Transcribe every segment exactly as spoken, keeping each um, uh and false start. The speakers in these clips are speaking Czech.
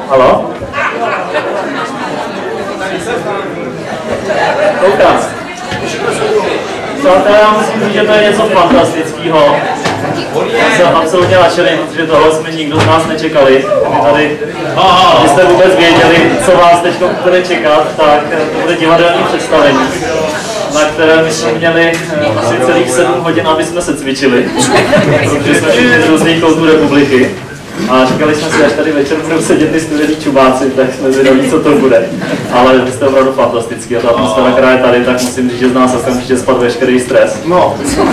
Halo? Koukám. Přátelé, já musím říct, že to je něco fantastického. Jsem absolutně nadšený, protože tohle jsme nikdo z nás nečekali. My tady, abyste vůbec věděli, co vás teď bude čekat, tak to bude divadelní představení, na které my jsme měli asi celých sedm hodin, aby jsme se cvičili, protože jsme všichni z různých koutů republiky. A říkali jsme si, až tady večer budou sedět ty studený čubáci, tak jsme zvědaví, co to bude. Ale vy jste opravdu fantastický a ta atmosféra, která je tady, tak musím říct, že z nás okamžitě spadl veškerý stres. No.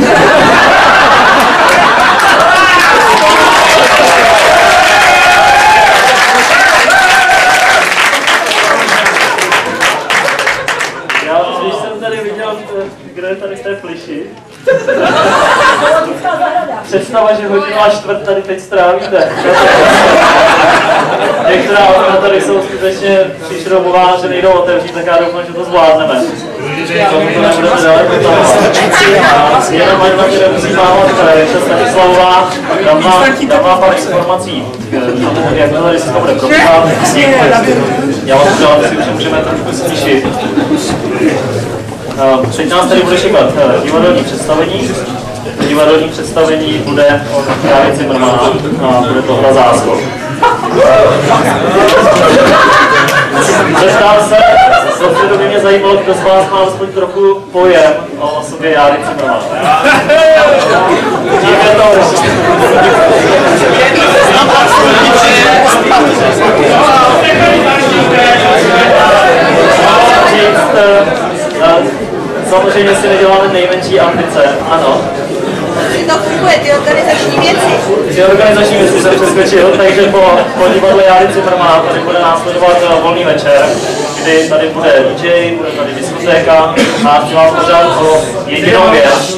Já, když jsem tady viděl, kde je tady v té pliši, představa, že hodinu a čtvrt tady teď strávíte. Některá okna tady jsou skutečně přišroubována, že nejdou otevřít, tak já doufám, že to zvládneme. Tomu to nebudeme dále potahovat. Jenom ať vám kde musím mávat, ještě Stanislavová, tam má pár informací, jak to tady se to bude probíhat. Já vám udělám, si už můžeme trošku slyšet. Teď nás tady bude čekat divadelní představení. Divadelní představení bude od Právě Cimrmana a bude to Hra záskok. Zeptám se, protože by mě zajímalo, kdo z vás má aspoň trochu pojem o osobě Járy Cimrmana. Díky to. Samozřejmě si neděláme nejmenší ambice, ano. To funguje, ty organizační věci. Ty organizační věci jsem přesvědčil, takže po, po divadle Járy Cimrmana tady bude následovat volný večer, kdy tady bude D J, bude tady diskotéka a chci vás požádat o jedinou věc.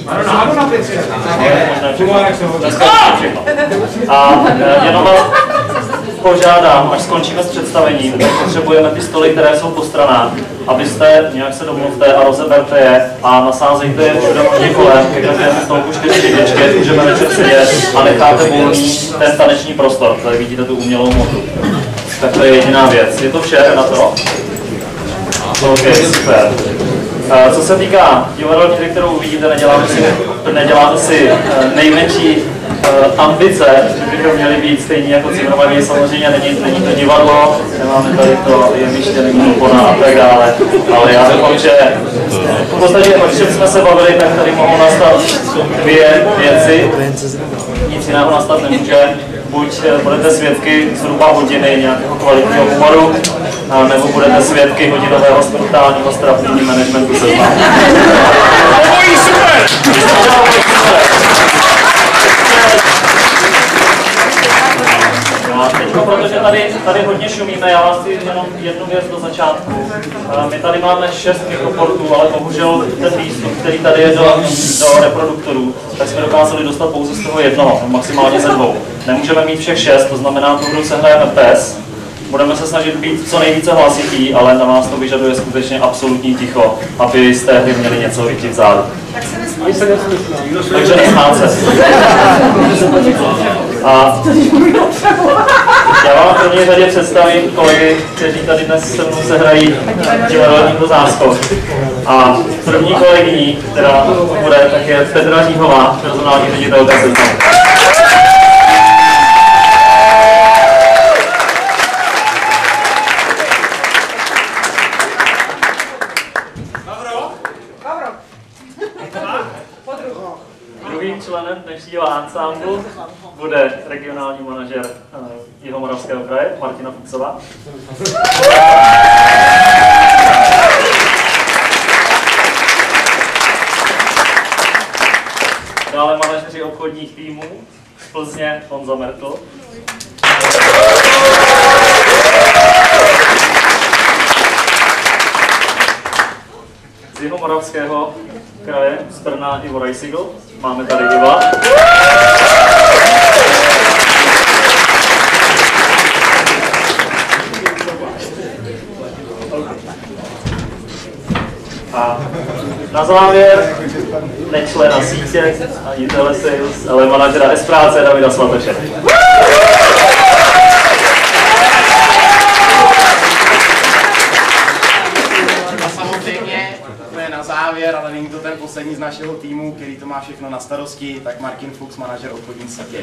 A jenom vás požádám, až skončíme s představením, potřebujeme ty stoly, které jsou po stranách, abyste nějak se domluvte a rozeberte je a nasázejte je všude možně kolem, ke každému stolku čtyři jedničky, můžeme večer sedět a necháte volný ten taneční prostor. Tady vidíte tu umělou hmotu. Tak to je jediná věc. Je to vše na to? OK, super. Co se týká divadelní hry, kterou uvidíte, neděláme si, neděláme si nejmenší ambice, že bychom měli být stejní jako Cimrmani, samozřejmě není, není to divadlo, nemáme tady to jemiště, není opona a tak dále, ale já doufám, že v podstatě, o čem jsme se bavili, tak tady mohou nastat dvě věci, nic jiného nastat nemůže, buď budete svědky zhruba hodiny nějakého kvalitního humoru, nebo budete svědky hodinového spontánního strapnění managementu Seznamu. Obojí super! No a teď, protože tady, tady hodně šumíme, já vás chci jenom jednu věc do začátku. My tady máme šest mikroportů, ale bohužel ten výstup, který tady je do, do reproduktorů, tak jsme dokázali dostat pouze z toho jednoho, maximálně ze dvou. Nemůžeme mít všech šest, to znamená, tu hru se hrajeme pes. Budeme se snažit být co nejvíce hlasitý, ale na vás to vyžaduje skutečně absolutní ticho, aby z té hry měli něco i v zádu. Tak se nesmí. Takže nesmát se. A já vám v první řadě představím kolegy, kteří tady dnes se mnou se hrají divadelní Hru záskok. A první kolegyní, která bude, tak je Petra Říhová, personální ředitelka Seznamu. Druhým členem dnešního ansámblu bude regionální manažer Jihomoravského kraje Martina Fuchsová. Dále manažeři obchodních týmů z Plzně Honza Mertl. Z Jihomoravského kraje z Brna Ivo Rajsigl. Máme tady Iva. A na závěr nečlena sítě, ani telesales, ale manažera S-práce Davida Svatoše. poslední z našeho týmu, který to má všechno na starosti, tak Martin Fuchs, manažer obchodní sítě.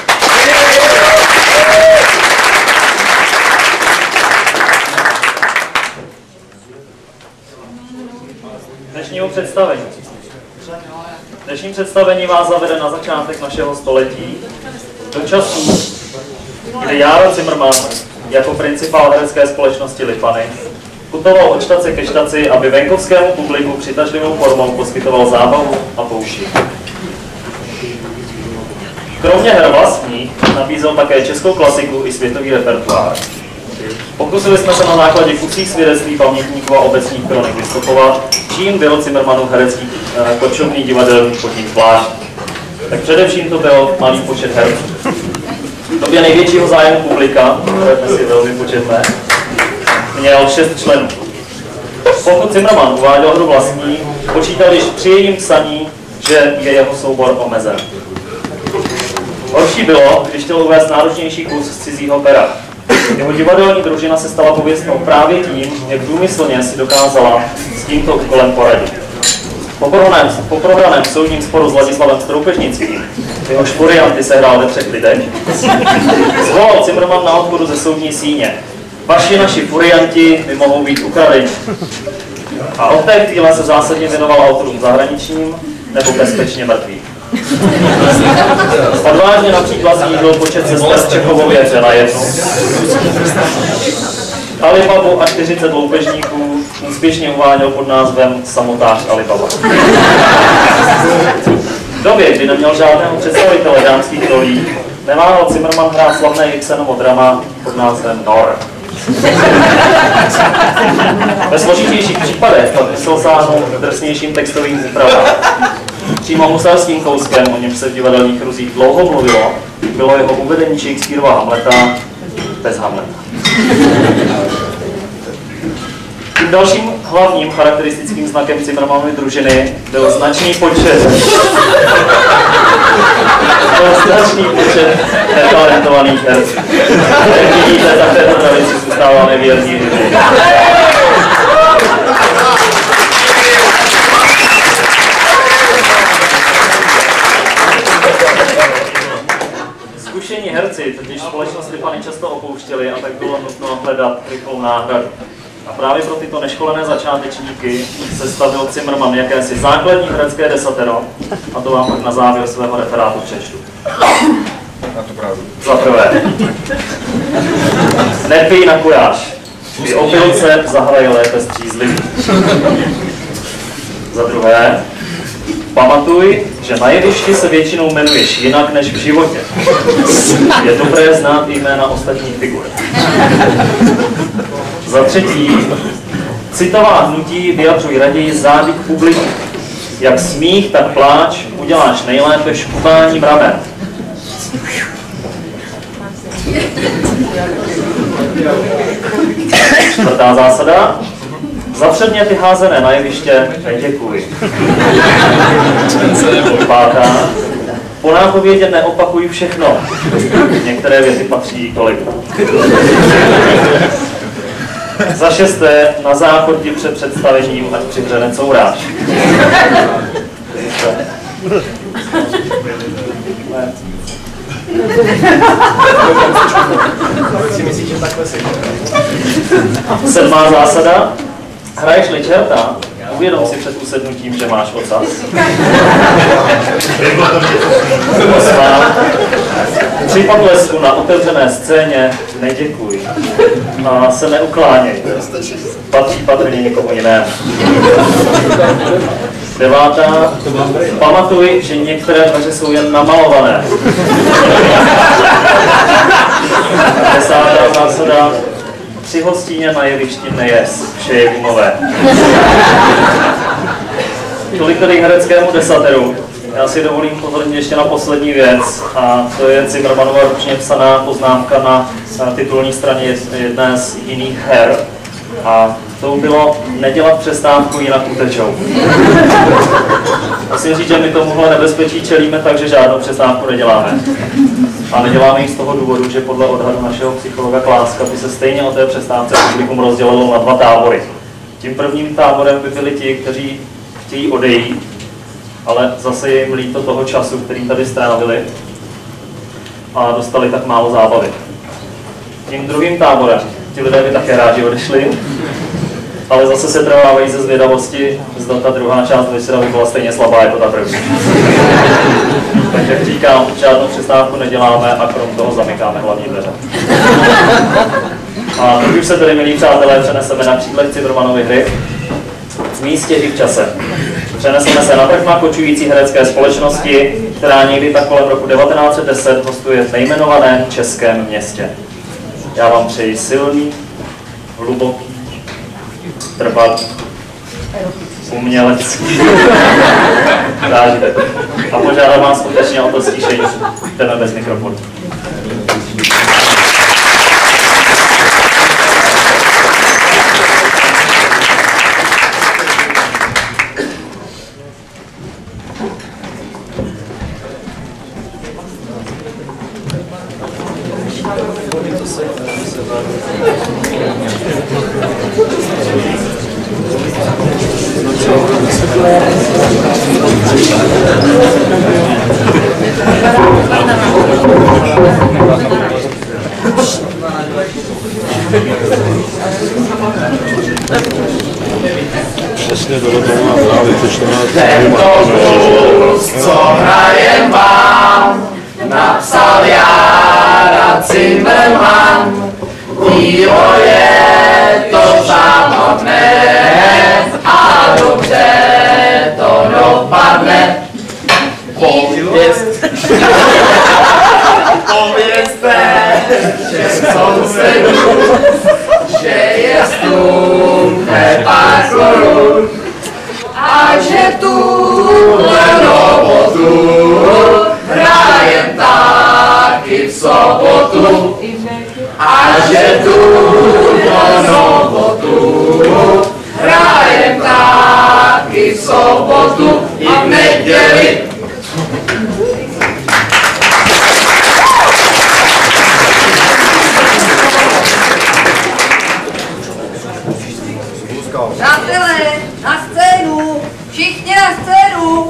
Dnešního představení. Dnešní představení vás zavede na začátek našeho století, do času, kdy Járo Cimrman jako principál herecké společnosti Lipany putoval od štace ke štaci, aby venkovskému publiku přitažlivou formou poskytoval zábavu a pouši. Kromě her vlastních nabízel také českou klasiku i světový repertoár. Pokusili jsme se na základě kusích svědectví pamětníků a obecních kronik vystupovat, čím byl Cimrmanův herecký eh, kočovný divadelní podnik zvláštní. Tak především to byl malý počet herců. V době největšího zájmu publika, které dnes je velmi početné, měl šest členů. Pokud Cimrman uváděl hru vlastní, počítal již při jejím psaní, že je jeho soubor omezen. Horší bylo, když chtěl uvést náročnější kus z cizího pera. Jeho divadelní družina se stala pověstnou právě tím, jak důmyslně si dokázala s tímto úkolem poradit. Po prohraném, po prohraném soudním sporu s Ladislavem Stroupežnickým, jehož furianty sehrál ve třech lidech, zvolal Cimrman na odchodu ze soudní síně. Vaši naši furianti mi mohou být ukradeni. A od té chvíle se zásadně věnoval autorům zahraničním nebo bezpečně mrtvým. Odvážně například snížil počet sester v Čechovově hře na jednu. Alibabu a čtyřicet loupežníků úspěšně uváděl pod názvem Samotář Alibaba. V době, kdy neměl žádného představitele dámských rolí, neváhal Cimrman hrát slavné Ibsenovo drama pod názvem Nor. Ve složitějších případech pak musel sáhnout k drsnějším textovým úpravám. Přímo husarským kouskem, o něm se v divadelních kruzích dlouho mluvilo, bylo jeho uvedení Shakespearova Hamleta bez Hamleta. Tím dalším hlavním charakteristickým znakem Cimrmanovy družiny byl značný počet byl značný počet netalentovaných herců. Jak vidíte, tak této tradici zůstáváme věrní. Zkušení herci totiž společnost Lipany často opouštěli a tak bylo nutno hledat rychlou náhradu. A právě pro tyto neškolené začátečníky sestavil Cimrman jakési základní herecké desatero, a to vám tak na závěr svého referátu přečtu. Na to pravdu. Za prvé. Nepij na kuráž. Při opilce zahraj lépe střízlivý. Za druhé. Pamatuj, že na jevišti se většinou jmenuješ jinak než v životě. Je dobré znát jména ostatních figur. Za třetí, citová hnutí vyjadřuj raději zády k publiku. Jak smích, tak pláč uděláš nejlépe škubáním ramen. Čtvrtá zásada. Za předměty házené na jeviště neděkuji. Pátá. Po nápovědě neopakuj všechno. Některé věci patří kolegům. Za šesté, na záchodě před představením, ať přihřene couráč. Sedmá zásada. Hraješ-li čerta, uvědom si před usednutím, že máš ocas. Osmá. Při potlesku na otevřené scéně neděkuj. A se neukláněj. Patří patrně někomu jinému. Devátá. Pamatuj, že některé dveře jsou jen namalované. Desátá zásada. Při hostině na jevišti nejez, vše je gumové. Tolik tedy hereckému desateru. Já si dovolím pozornit ještě na poslední věc, a to je Cimrmanova ručně psaná poznámka na, na titulní straně jedné z jiných her. A to bylo nedělat přestávku, jinak utečou. Musím říct, že my tomuhle nebezpečí čelíme tak, že žádnou přestávku neděláme. A neděláme ji z toho důvodu, že podle odhadu našeho psychologa Kláska by se stejně o té přestávce publikum rozdělilo na dva tábory. Tím prvním táborem by byli ti, kteří chtějí odejít, ale zase je jim líto toho času, který tady strávili a dostali tak málo zábavy. Tím druhým táborem, ti lidé by také rádi odešli, ale zase se trvávají ze zvědavosti, zda ta druhá část večera by byla stejně slabá jako ta první. Tak jak říkám, žádnou přestávku neděláme a krom toho zamykáme hlavní dveře. A teď už se tedy, milí přátelé, přeneseme na křídlech Cimrmanovy hry v místě i v čase. Přeneseme se na trh kočující herecké společnosti, která někdy tak kolem roku devatenáct set deset hostuje v nejmenovaném českém městě. Já vám přeji silný, hluboký, trvat, umělecký zážitek. A požádám vás skutečně o to ztišení, jdeme bez mikrofonu. Přesně do toho právě před čtrnácti. Tento blues, co hrajem vám, napsal Jára Cimrman. Dílo je to zábavné a dobře to dopadne. Pověst, povězte všem sousedům, že je stůmne pár korun a že tuhle robotu hrajem taky v sobotu a že tuhle robotu hrajem taky v sobotu i v neděli. Přátelé, na scénu! Všichni na scénu!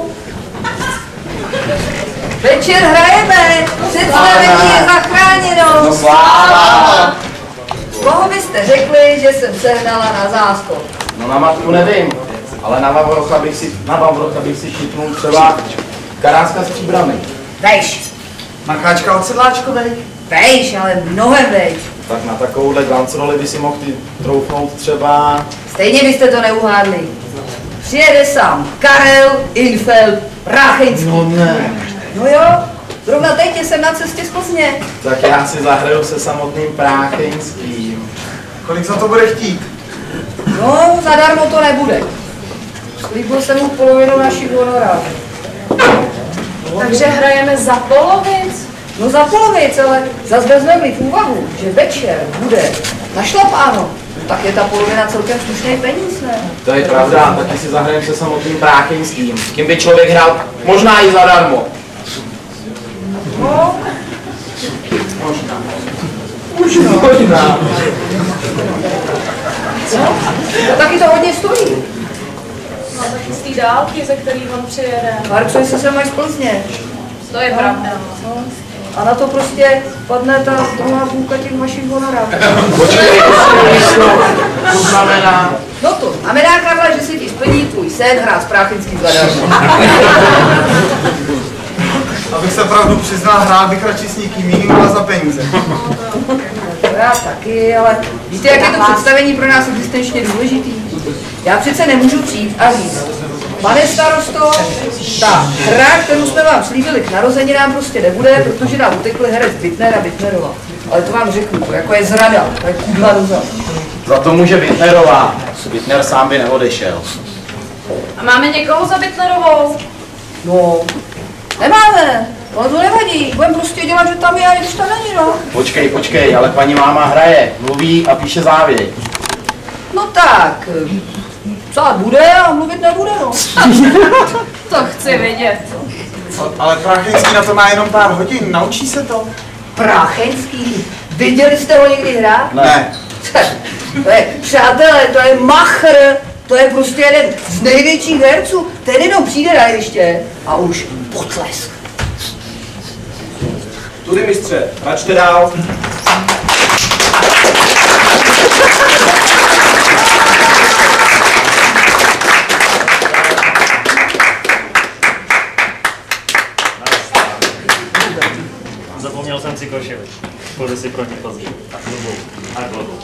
Večer hrajeme! Představení je zachráněno! No sláva! Koho byste řekli, že jsem sehnala na záskok? No na matku nevím, ale na Vavrocha bych si, na Vavrocha bych si šipnul třeba Karáska s příbrami. Vejš! Macháčka od sedláčkovej. Vejš, ale mnohem vejš! Tak na takovouhle glancroli by si mohl ty troufnout třeba... Stejně byste to neuhádli. Přijede sám Karel Infeld Prachenský. No ne. No jo, zrovna teď jsem na cestě z Plzně. Tak já si zahraju se samotným Práchenským. Kolik za to bude chtít? No, zadarmo to nebude. Slíbil jsem mu polovinu našich honorářů. Takže hrajeme za polovic? No za polovic, ale zase vezmeme v úvahu, že večer bude našlapáno, tak je ta polovina celkem slušný peníz, ne? To je pravda, taky si zahrajeme se samotným Práchenským. S kým by člověk hrál možná i zadarmo. No, Možná. Možná. Možná. no, taky to hodně stojí. No taky z té dálky, ze který on přijede. Harcuje se sem až z Plzně. To je pravda. No. A na to prostě padne ta druhá půlka těch vašich honorářů. Počkej, to znamená... No to znamená, Karla, že se ti splní tvůj sen hrát s Práchenským zadarmo. Abych se pravdu přiznal, hrál bych radši s někým jiným, ale za peníze. To já taky, ale víte, jak je to představení pro nás existenčně důležitý? Já přece nemůžu přijít a říct, pane starosto, ta hra, kterou jsme vám slíbili k narozeninám, prostě nebude, protože nám utekli herec Bittner a Bittnerova. Ale to vám řeknu, to jako je zrada, to je kudla do zad. Za to může Bittnerová. Bittner sám by neodešel. A máme někoho za Bittnerovou? No, nemáme, ale to nevadí, budeme prostě dělat, že tam je a když tam není, no. Počkej, počkej, ale paní máma hraje, mluví a píše závěť. No tak, psát bude a mluvit nebude, no. To chci vidět. Ale Práchenský na to má jenom pár hodin, naučí se to? Práchenský, viděli jste ho někdy hrát? Ne. To je, přátelé, to je machr, to je prostě jeden z největších herců. Ten jenom přijde na jeviště a už potlesk. Tudy mistře, račte dál. Zapomněl jsem si košili. Půjdu si proti Plzni. A klubou. A klubou.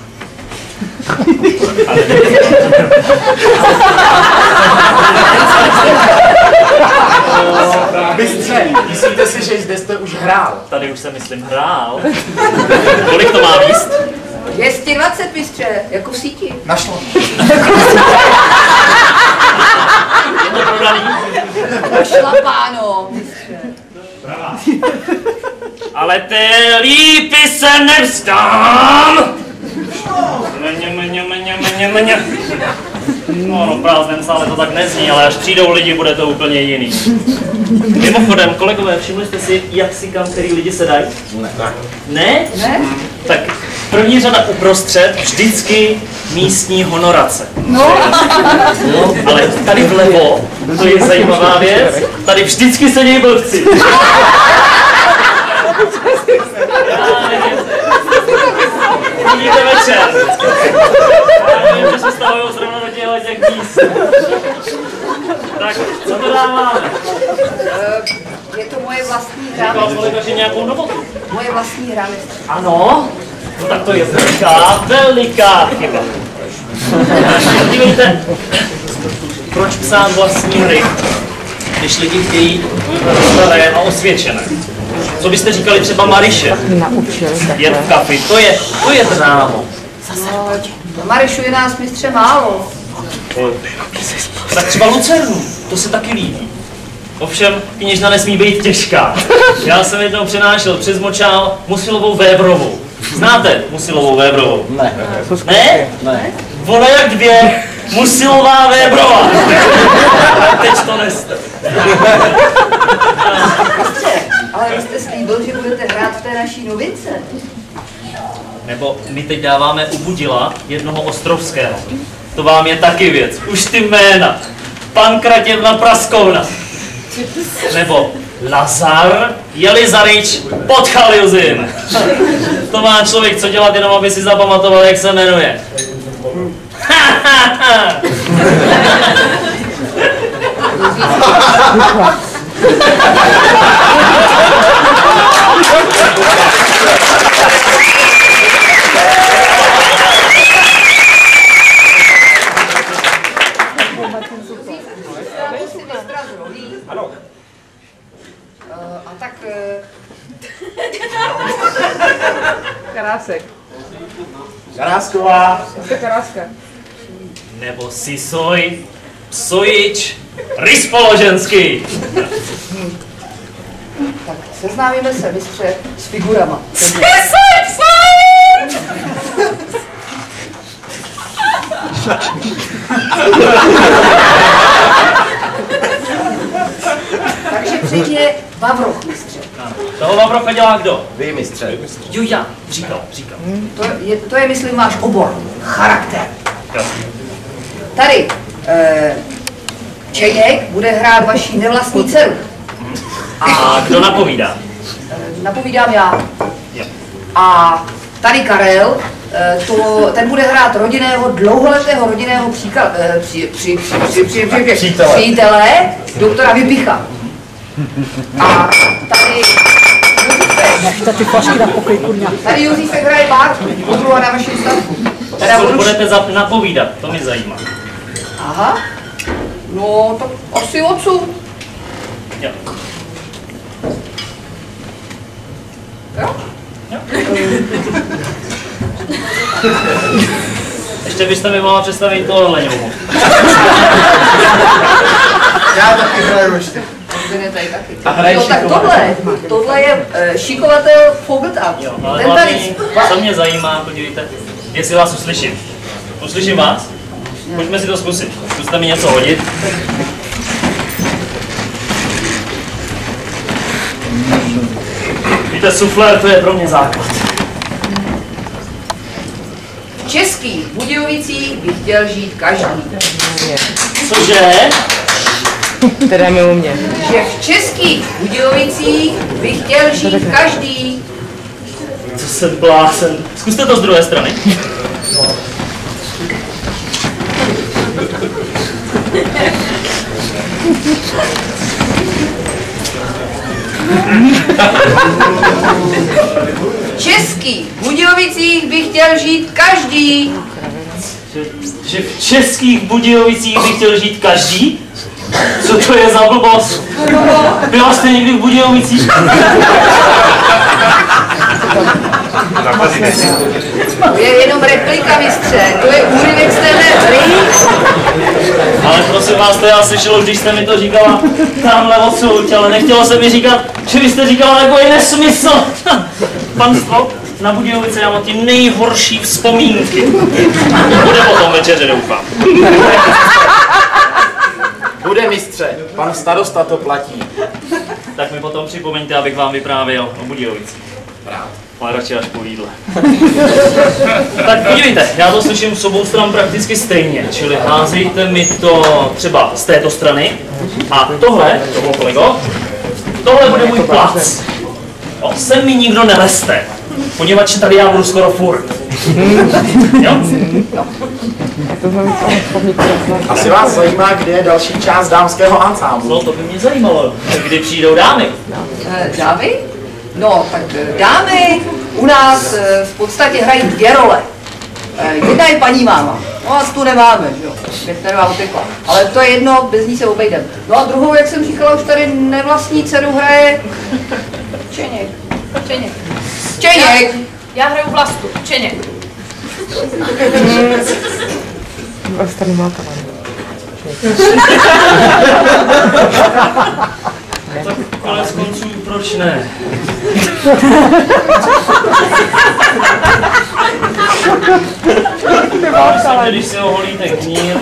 Mistře, myslíte si, že zde jste už hrál? Tady už jsem, myslím, hrál. Kolik to má míst? dvě stě dvacet, mistře, jako v síti. Našlo. Je to prodaný? Našlapáno, mistře. Ale té lípy se nevzdám! Mně, mně, mně, mně, mně. No, no, prázdném sále to tak nezní, ale až přijdou lidi, bude to úplně jiný. Mimochodem, kolegové, všimli jste si, jak si kam který lidi sedají? Ne. Ne? Ne? Tak první řada uprostřed, vždycky místní honorace. No. No, ale tady vlevo, to je zajímavá věc, tady vždycky sedí blbci. Vidíte večer. Já nevím, že se stavují zrovna do těchto těch míst. Tak, co to dáváme? Uh, je to moje vlastní hra. Říkal kolega, že nějakou novotu. Moje vlastní hra, mistře. Ano? No tak to je veliká, veliká chyba. Dívejte, proč psát vlastní hry, když lidi chtějí staré a osvědčené? Co byste říkali třeba Mariše? Jen v kafi, to je, to je drámo. No, Marišu je nás, mistře, málo. Tak třeba Lucernu, to se taky líbí. Ovšem, kněžna nesmí být těžká. Já jsem jednou přenášel přes močál Musilovou Vébrovou. Znáte Musilovou Vébrovou? Ne. Ne? Ne. Ona jak dvě, Musilová Vébrova. Teď to neste. Ale vy jste slíbil, že budete hrát v té naší novince. Nebo my teď dáváme u Budila jednoho ostrovského. To vám je taky věc. Už ty jména. Pankratěvna Praskovna. Nebo Lazar Jelizarič Podchaliuzin. To má člověk co dělat, jenom aby si zapamatoval, jak se jmenuje. Ano. A tak... Karásek. Karásková. Jste Karáska. Nebo Sisoj Psojič Ryspoloženský. Tak seznámíme se, mistře, s figurama. Takže předně Vavroch, mistře. Toho Vavrocha dělá kdo? Vy, mistře. Jo, já. Říkal, říkal. To je, to je, myslím, váš obor. Charakter. Jo. Tady eh, Čejek bude hrát vaši nevlastní dceru. A kdo napovídá? Eh, napovídám já. Jo. A tady Karel, eh, to, ten bude hrát rodinného, dlouholetého rodinného příka, eh, při, při, při, při, při, při, při, Přítele. přítele doktora Vypicha. A tady Josífek. Ty flašky na pokoj, kurňa. Tady Josífek hraje Bárku, podruha na vašem statku. Teda Co budu... budete za, napovídat? To mě zajímá. Aha. No, tak asi odsud. Jo. Jo? Jo. Ještě byste mi mohla představit tohle němu. Já taky hraju ještě. Ten je tady taky. A hraje Jo, tak šikovatel. tohle, tohle je uh, šikovatel Fogeltart. Jo, ale Ten tady... hlavně, co mě zajímá, podívejte, jestli vás uslyším. Uslyším vás? Pojďme si to zkusit. Zkuste mi něco hodit. Víte, suflér to je pro mě základ. v českých Budějovicích by chtěl žít každý. Cože? Teda mi u mě. Že v českých Budějovicích by chtěl žít každý. Co jsem blázen. Zkuste to z druhé strany. V českých Budějovicích by chtěl žít každý. Že, že v českých Budějovicích by chtěl žít každý? Co to je za blbost? Byla jste někdy v Budějovicích? To je jenom replika, mistře. To je úryvek z téhle hry. Ale prosím vás, to já slyšel, když jste mi to říkala tamhle odsud, ale nechtělo se mi říkat, že vy jste říkala takový nesmysl. Panstvo, na Budějovice já mám ty nejhorší vzpomínky. Bude potom večeře, doufám. Bude, mistře, pan starosta to platí. Tak mi potom připomeňte, abych vám vyprávěl o Budějovicích. Rád. Ale radši až po jídle. Tak podívejte, já to slyším s obou stran prakticky stejně, čili házejte mi to třeba z této strany a tohle, toho kolego, tohle bude můj plac. O, sem mi nikdo neleste, poněvadž tady já budu skoro furt. Jo? Asi vás zajímá, kde je další část dámského ansámblu. No to by mě zajímalo, kdy přijdou dámy. Eh, Dámy? No, tak eh, dámy u nás eh, v podstatě hrají dvě role. Eh, Jedna je paní máma. No a tu nemáme, že jo. Větnerová utekla. Ale to je jedno, bez ní se obejdem. No a druhou, jak jsem říkala, už tady nevlastní dceru hraje Čeněk. Čeněk. Čeněk! Já hraju Vlastu. Čeněk. Vlastně má to. Tak konec konců, proč ne? Myslím, že když si oholíte knír,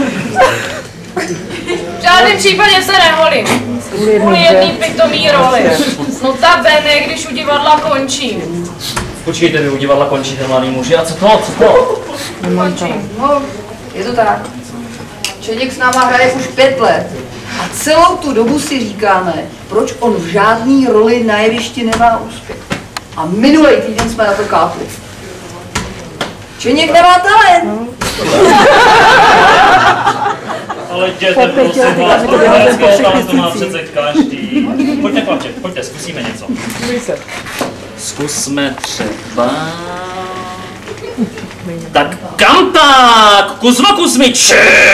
V žádném případě se neholím. Kvůli jedný pitomý roli. Notabene, když u divadla končím. počkejte, vy u divadla končíte, mladý muži, a co to, co to? Končím. No, je to tak. Čeněk s náma hraje už pět let. A celou tu dobu si říkáme, proč on v žádný roli na jevišti nemá úspěch. A minulý týden jsme na to kápli. Čeněk nemá talent. Ale jděte, prosím vás, pro hereckého talentu má přece každý. Pojďte, chlapče, pojďte, zkusíme něco. Zkusme třeba... Tak kam tak? Kuzma Kuzmiči!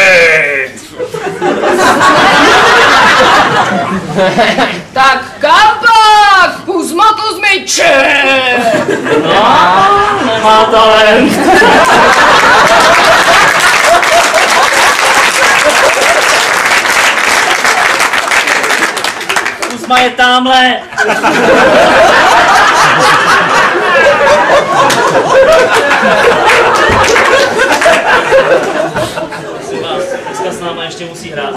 Tak kampak, Kuzma Kuzmiče! No, nemá talent. Kuzma je tamhle. Prosím vás, dneska s náma ještě musí hrát.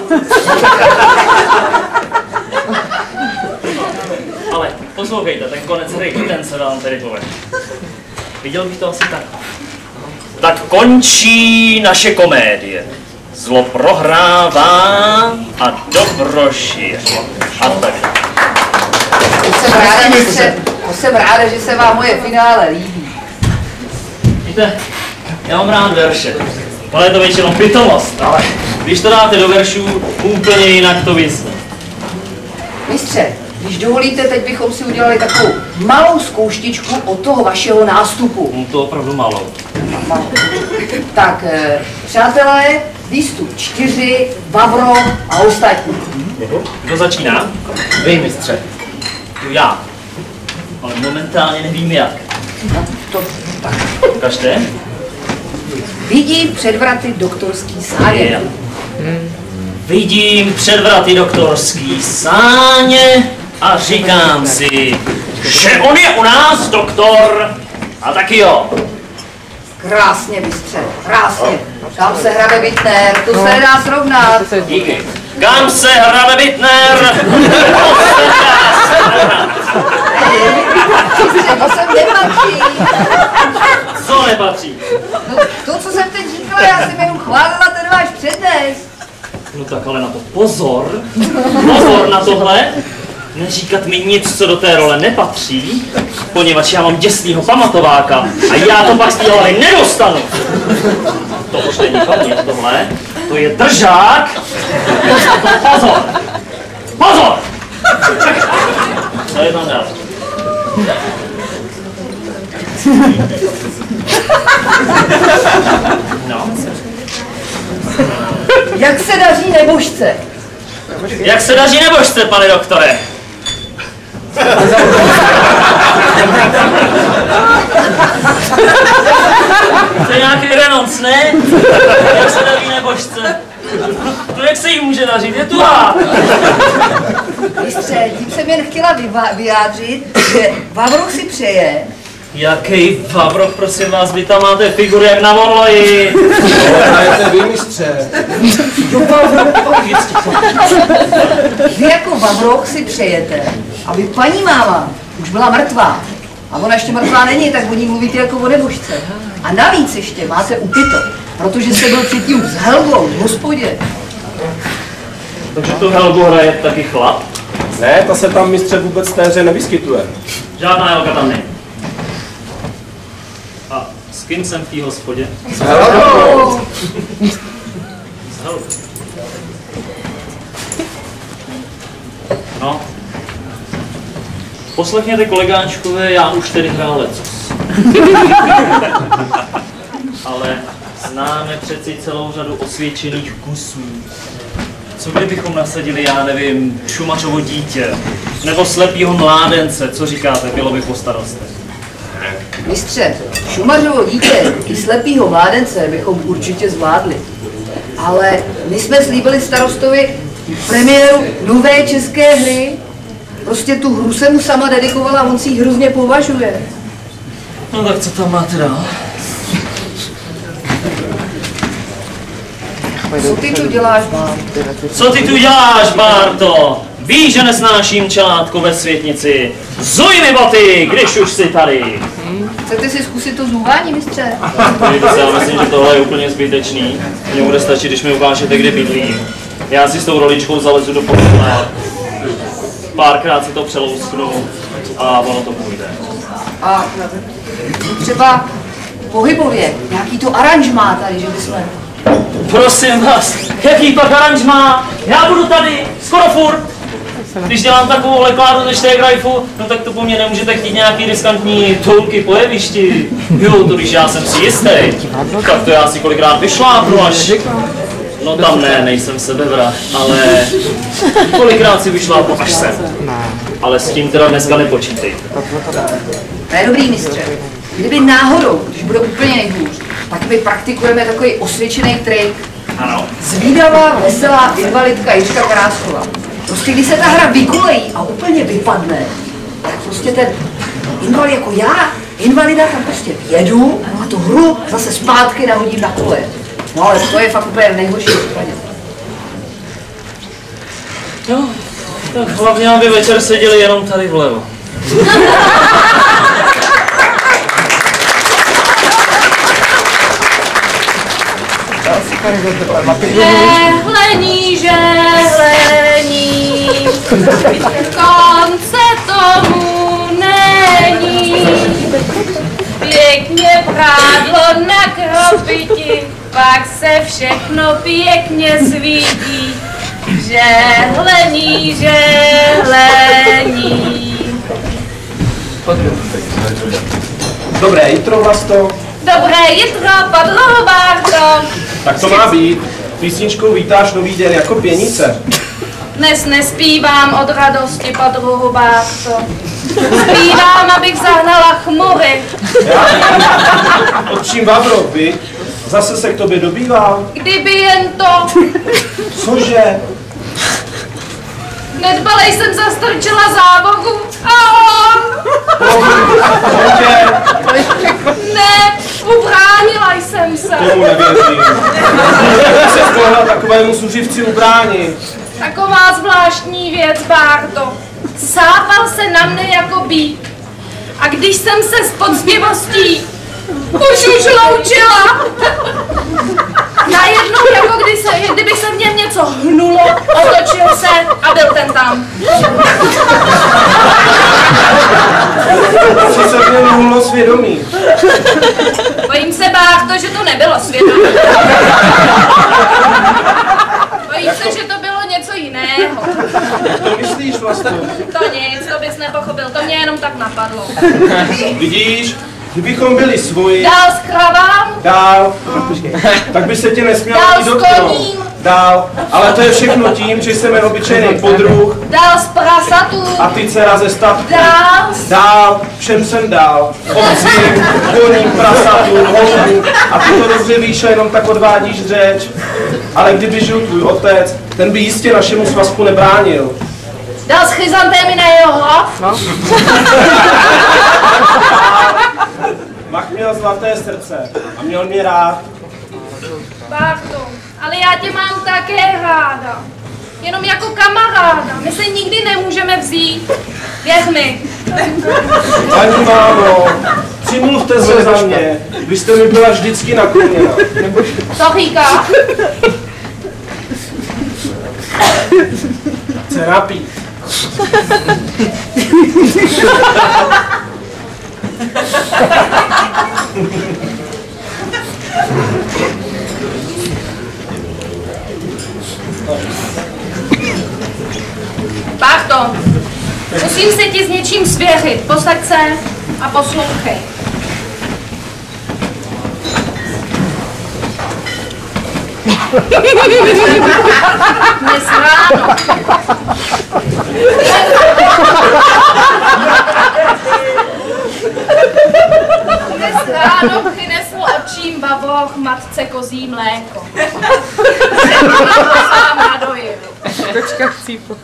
Ale poslouchejte, ten konec hry, ten se vám tady povede. Viděl bych to asi tak. Tak končí naše komédie. Zlo prohrává a dobro žije. A tak. Jsem ráda, že se, jsem ráda, že se vám moje finále líbí. Víte, já mám rád verše. Ale je to většinou pitomost, ale když to dáte do veršů, úplně jinak to vyzní. Mistře, když dovolíte, teď bychom si udělali takovou malou zkouštičku od toho vašeho nástupu. No to opravdu malou. Malou. Tak, eh, přátelé, výstup čtyři, Vavro a ostatní. Kdo začíná? Vy, mistře. Jo, já. Ale momentálně nevím jak. No, to tak. Ukažte. Vidí před vraty doktorský sáně. Vidím před vraty doktorský sáně a říkám si, že on je u nás doktor. A taky jo. Krásně, mistře, krásně. Tam se hrabe Bittner, to se nedá srovnat. Díky. Kam se hrabe Bittner? Mistře, to sem nepatří. Co to nepatří. No, to, co jsem teď říkala, já jsem jenom chválila ten váš přednes. No tak ale na to pozor. Pozor na tohle. Neříkat mi nic, co do té role nepatří, poněvadž já mám děsnýho pamatováka a já to pak z té hlavy nedostanu. To už není paměť tohle, to je držák. Pozor! Pozor! Co je tam dál? No. Jak se daří nebožce? Jak se daří nebožce, pane doktore? To je nějaký renonc, ne? Jak se daří nebožce? To jak se jí může dařit? Je tuhá! Mistře, tím jsem jen chtěla vyva- vyjádřit, že Vavroch si přeje. Jaký Vavroch, prosím vás, vy tam máte figury jak na Morloji. Hrajete vy, mistře. Vy jako Vavroch si přejete, aby paní máma už byla mrtvá. A ona ještě mrtvá není, tak o ní mluvíte jako o nebožce. A navíc ještě máte upito, protože jste byl předtím s Helgou v hospodě. Takže tu Helgu hraje taky chlap? Ne, ta se tam mistře vůbec té hře nevyskytuje. Žádná Helga tam není. A s kým jsem v té hospodě? S Helgou! S Helgou. No. Poslechněte, kolegáčkové, já už tedy hrál lecos. Ale známe přeci celou řadu osvědčených kusů. Co kdybychom nasadili, já nevím, Šumařovo dítě, nebo slepýho mládence, co říkáte, bylo by po starostech? Mistře, Šumařovo dítě i slepýho mládence bychom určitě zvládli. Ale my jsme slíbili starostovi premiéru nové české hry. Prostě tu hru se mu sama dedikovala a on si ji hrozně považuje. No tak co tam máte dál? Co ty tu děláš, mám? Co ty tu děláš, Barto? Víš, že nesnáším čelátko ve světnici. Zuj mi boty, když už jsi tady. Chcete si zkusit to zůvání, mistře? Víte se, já myslím, že tohle je úplně zbytečný. Mně bude stačit, když mi ukážete, kde bydlím. Já si s tou roličkou zalezu do postele. Párkrát si to přelousknu a ono to půjde. A třeba pohybově, nějaký to aranžmá tady, že bychom... Prosím vás, jaký pak aranžmá? Já budu tady, skoro furt. Když dělám takovou lekládu ze Štégrajfu, no tak to po mně nemůžete chtít nějaký riskantní toulky po jevišti. Jo, to když já jsem si jistý, tak to já si kolikrát vyšlápnu až... No tam ne, nejsem sebevrah, ale kolikrát si vyšlápnu až sem. Ale s tím teda dneska nepočítejte. To je dobrý, mistře. Kdyby náhodou, když bude úplně nejhůř, tak my praktikujeme takový osvědčený trik. Ano. Zvídavá, veselá invalidka Jiřka Krásková. Prostě když se ta hra vykolejí a úplně vypadne, tak prostě ten invalid jako já, invalida tam prostě vjedu a tu hru zase zpátky nahodím na kole. No ale to je fakt úplně nejhorší případě. Jo, tak hlavně, aby večer seděli jenom tady vlevo. Žehlení, žehlení, konce tomu není. Pěkně prádlo na kropiti, pak se všechno pěkně svítí. Žehlení, žehlení. Dobré jitro, Vlasto. Dobré jitro, podlohu, Barto. Tak to má být. Písničkou vítáš nový den jako pěnice. Dnes nespívám od radosti, podruhu, Barto. Zpívám, abych zahnala chmury. Od čím Vavro, vy? Zase se k tobě dobýval? Kdyby jen to. Cože? Nedbalej jsem zastrčila závogu a on... Cože? Ne, ubránila jsem se. Tomu nevěřím. Jak se mohla takovému služivci ubránit? Taková zvláštní věc, Barto. Sápal se na mne jako být. A když jsem se s poctivostí Už už loučila. Najednou, jako kdy se, kdyby se v něm něco hnulo, otočil se a byl ten tam. Asi se v něm hnulo svědomí. Bojím se, báchto, že to nebylo svědomí. Bojím se, že to bylo něco jiného. To myslíš vlastně? To nic, to bys nepochopil, to mě jenom tak napadlo. Vidíš, kdybychom byli svoji, Dál s kravám, dál, tak by se tě nesměl Dál ani s dotknout. koním. Dál, ale to je všechno tím, že jsme obyčejný podruh dál z prasatů, a ty dcera ze statku. dál, Dál, všem jsem dál. Ovcím, koním, prasatům, holům. A ty to dobře víš a jenom tak odvádíš řeč. Ale kdyby žil tvůj otec, ten by jistě našemu svazku nebránil. dál z chryzantémy na jeho hlav, Mach měl zlaté srdce a měl mě rád. báchto, ale já tě mám také ráda. Jenom jako kamaráda, my se nikdy nemůžeme vzít. Věř mi. Paní mámo, přimluvte se za mě, vy jste mi byla vždycky nakloněna. Co říká? Chce napít. Báchto, musím se ti s něčím svěřit. Posaď se a poslouchej. Dnes ráno. Dnes ráno přinesl očím bavoch matce kozí mléko. Sám nadojil. Kočka chcípu.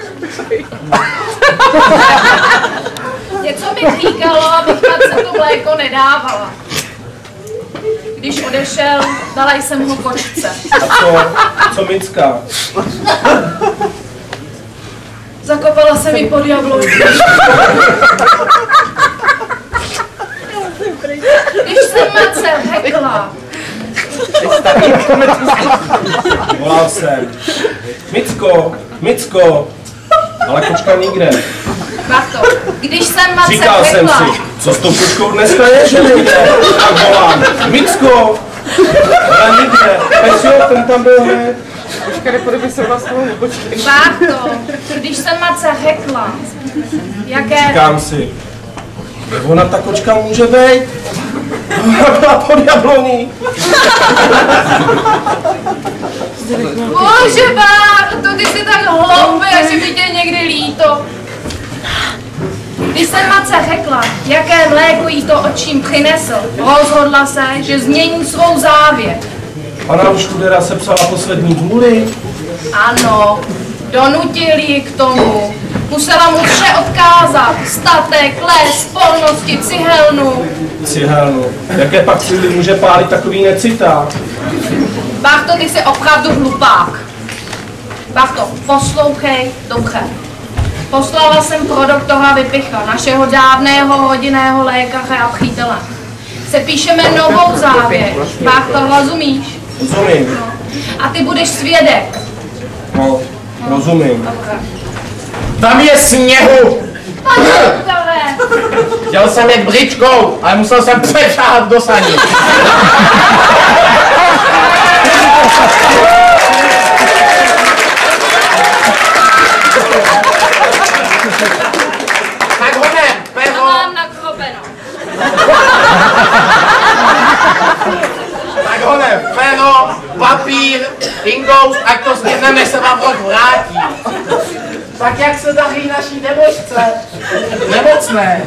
Něco mi říkalo, abych matce to mléko nedávala. Když odešel, dala jsem ho kočce. A co? Co Micka? Zakopala se mi pod jabloní. Když jsem matce řekla, Volal jsem. Micko, Micko. Ale kočka nikde. Báchto, když jsem matce Říkal jsem řekla, si, co s tou kočkou dneska je, že nejde. Tak volám. Micko. Ale nikde. Pesio, ten tam byl hned. Kočka nepodepisovala svou počkej. Báchto, když jsem matce řekla, jaké... Říkám si, kde ona ta kočka může být? Ona byla pod jabloní. Bože, Báchto, ty jsi tak hloupý, až si mi tě někdy líto. Když jsem matce řekla, jaké mléko jí to očím přinesl, rozhodla se, že změní svou závěť. Ona už tudera sepsala poslední vůli. Ano, donutil ji k tomu. Musela mu vše odkázat. Statek, les, polnosti, cihelnu. Cihelnu. Jaké pak cíly může pálit takový necitát? Báchto, ty jsi opravdu hlupák. Báchto, poslouchej dobře. Poslala jsem pro doktora Vypicha, našeho dávného hodinného lékaře a přítele. Sepíšeme novou závěť. Báchto, rozumíš? Rozumím. A ty budeš svědek. No, rozumím. Dobře. Tam je sněhu! Pane doktore, Chtěl jsem jet břičkou, ale musel jsem přešáhat do saní. Tak honem, já pero. mám nakropeno. Tak honem, pero, papír, ingous, ať to snědneme, se vám rok vrátí. Tak jak se daří naší nemožce? Nemocné.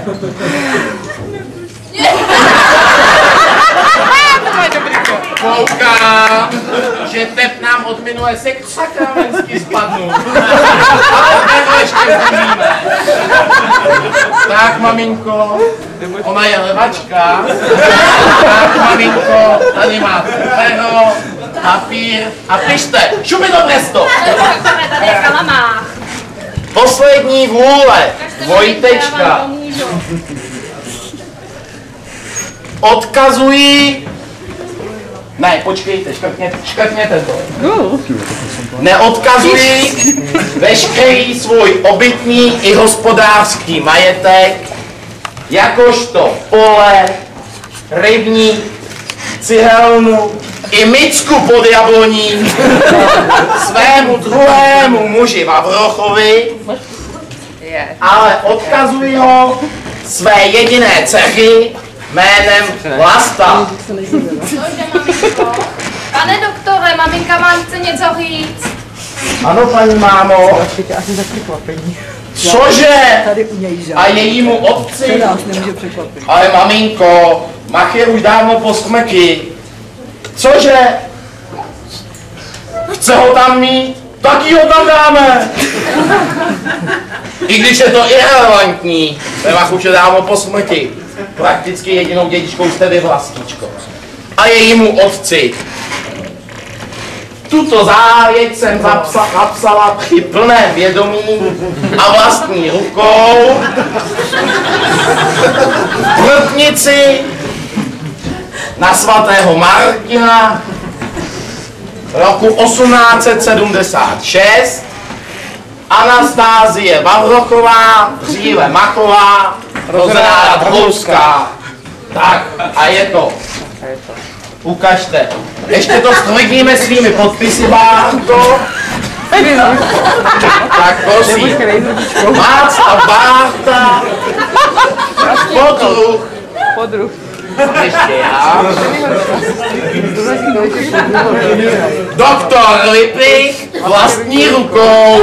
Koukám, že tep nám od minulé se sakramensky spadnul. Ale nebo ještě uvidíme. Tak, maminko, ona je levačka. Tak, maminko, tady máte pero, papír a pište. Šupi do presto. Doktore, tady je kalamách. Poslední vůle, Každý Já vám Vojtečka. pomůžu. odkazuji... Ne, počkejte, škrtněte, škrtněte to. Neodkazuji veškerý svůj obytný i hospodářský majetek, jakožto pole, rybník, cihelnu i myčku pod jabloní svému druhému muži Vavrochovi, ale odkazuji ho své jediné dceři jménem Vlasta. Cože, maminko? Pane doktore, maminka vám chce něco říct. Ano, paní mámo. Asi za překvapení. Cože? Tady u něj žádný. A jejímu otci? To nás nemůže překvapit. Ale maminko, Mach je už dávno po smrti. Cože? Chce ho tam mít? Taky ho tam dáme. I když je to irrelevantní, Mach už je dávno po smrti. Prakticky jedinou dědičkou jste vy, Vlastičko. A jejímu otci. Tuto závěť jsem zapsa, napsala při plném vědomí a vlastní rukou v Lipnici na svatého Martina roku osmnáct set sedmdesát šest Anastázie Vavrochová, dříve Machová, rozená Drouska. Tak, a je to. Ukažte. Ještě to strojíme svými podpisy, Bárto. Tak prosím. Václav Bárta. Podruh. Podruh. Ještě já. Doktor Lipich vlastní rukou.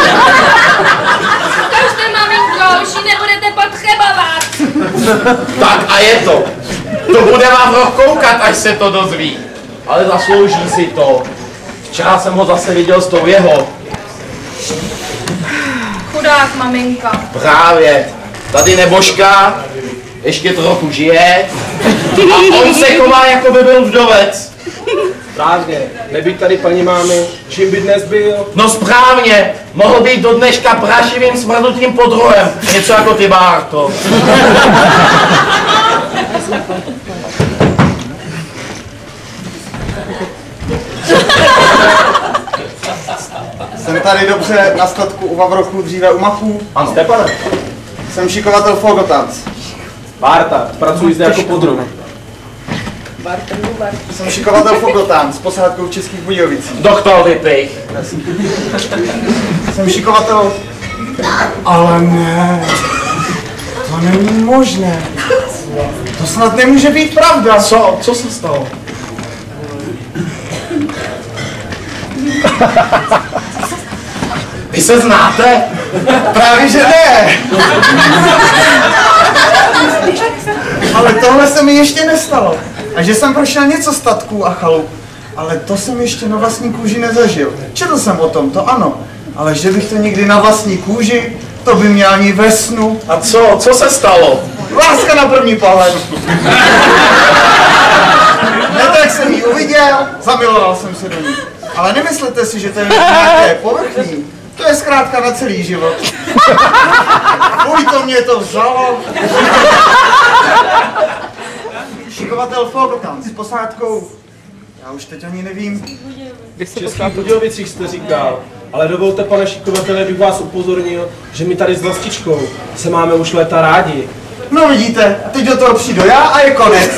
Ukažte, maminko, už ji nebudete potřebovat. Tak a je to. To bude vám roh koukat, až se to dozví. Ale zaslouží si to. Včera jsem ho zase viděl s tou jeho. Chudák, maminka. Právě. Tady nebožka ještě trochu žije. A on se chová, jako by byl vdovec. Správně, nebýt tady paní mámy, čím by dnes byl? No správně, mohl být do dneška prašivým smrdutým podruhem. Něco jako ty, Bárto. Jsem tady dobře na statku u Vavrochů, dříve u Machů. Ano. Stepane. Jsem šikovatel Fogotanc. Bárta, pracuji zde jako podruh. Jsem šikovatel Fogotanc s posádkou v Českých Budějovicích. Doktor Lipich. Jsem šikovatel... Ale ne, to není možné. To snad nemůže být pravda. Co? Co se stalo? Vy se znáte? Právě že ne. Ale tohle se mi ještě nestalo. A že jsem prošel něco statků a chalup. Ale to jsem ještě na vlastní kůži nezažil. Četl jsem o tom, to ano. Ale že bych to nikdy na vlastní kůži, to by mě ani ve snu. A co? Co se stalo? Láska na první pohled. Hned jak jsem ji uviděl, zamiloval jsem se do ní. Ale nemyslete si, že to je nějaké povrchní. To je zkrátka na celý život. Uj, to mě to vzalo. Šikovatel Fogotan s posádkou. Já už teď ani nevím. V Českých Budějovicích jste říkal, ale dovolte, pane šikovatele, bych vás upozornil, že my tady s Vlastičkou se máme už léta rádi. No vidíte, a teď do toho přijdu já a je konec.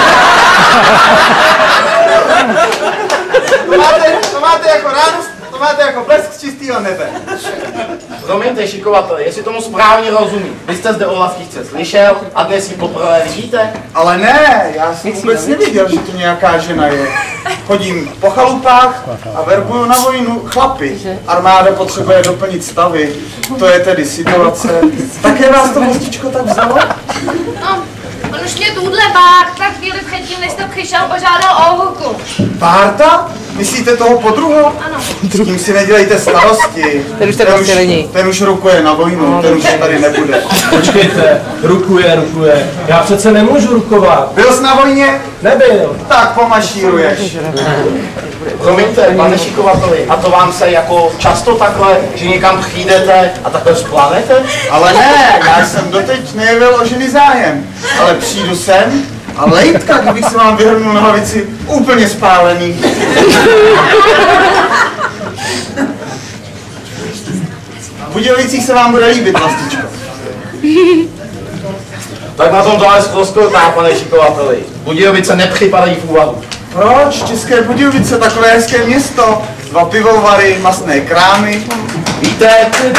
To máte, to máte jako radost, to máte jako blesk z čistého nebe. Promiňte, šikovatel, jestli tomu správně rozumím. Vy jste zde o Vlastičce slyšel a dnes ji poprvé vidíte? Ale ne, já jsem vůbec nevěděl, že to nějaká žena je. Chodím po chalupách a verbuju na vojnu chlapy. Armáda potřebuje doplnit stavy. To je tedy situace. Také vás to, Vlastičko, tak vzalo? No, on už mě tuhle Bárta chvíli předtím, než to přišel, požádal o ruku. Bárta? Myslíte toho podruha? Ano. S tím si nedělejte starosti. Ten už tady vlastně není. Ten už rukuje na vojnu, ten už tady nebude. Počkejte, rukuje, rukuje. Já přece nemůžu rukovat. Byl jsi na vojně? Nebyl. Tak pomašíruješ. Promiňte, pane šikovateli, a to vám se jako často takhle, že někam přijdete a takhle splanete? Ale ne, já jsem doteď nejevil o ženy zájem. Ale přijdu sem A lejtka, kdybych se vám vyhrnul na hlavici, úplně spálený. V Budějovicích se vám bude líbit, vlastičko. Tak na tom to ale zkostotá, pane šikovateli. Budějovice nepřipadají v úvahu. Proč? České Budějovice, takové hezké město. Dva pivovary, masné krámy. Víte,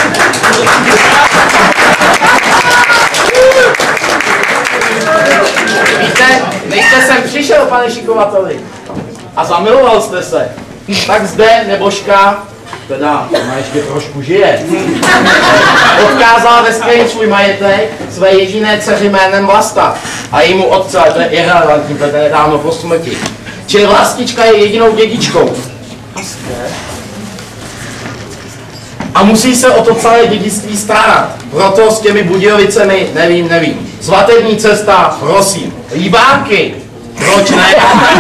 víte, než jste sem přišel, pane šikovateli, a zamiloval jste se, tak zde nebožka, teda ona ještě trošku žije, odkázala ve skryni svůj majetek své jediné dceři jménem Vlasta a jejímu otce, ale to je irrelevantní, to je dávno po smrti. Čili Vlastička je jedinou dědičkou. A musí se o to celé dědictví starat. Proto s těmi Budějovicemi nevím, nevím. Svatební cesta, prosím. Líbánky, proč ne?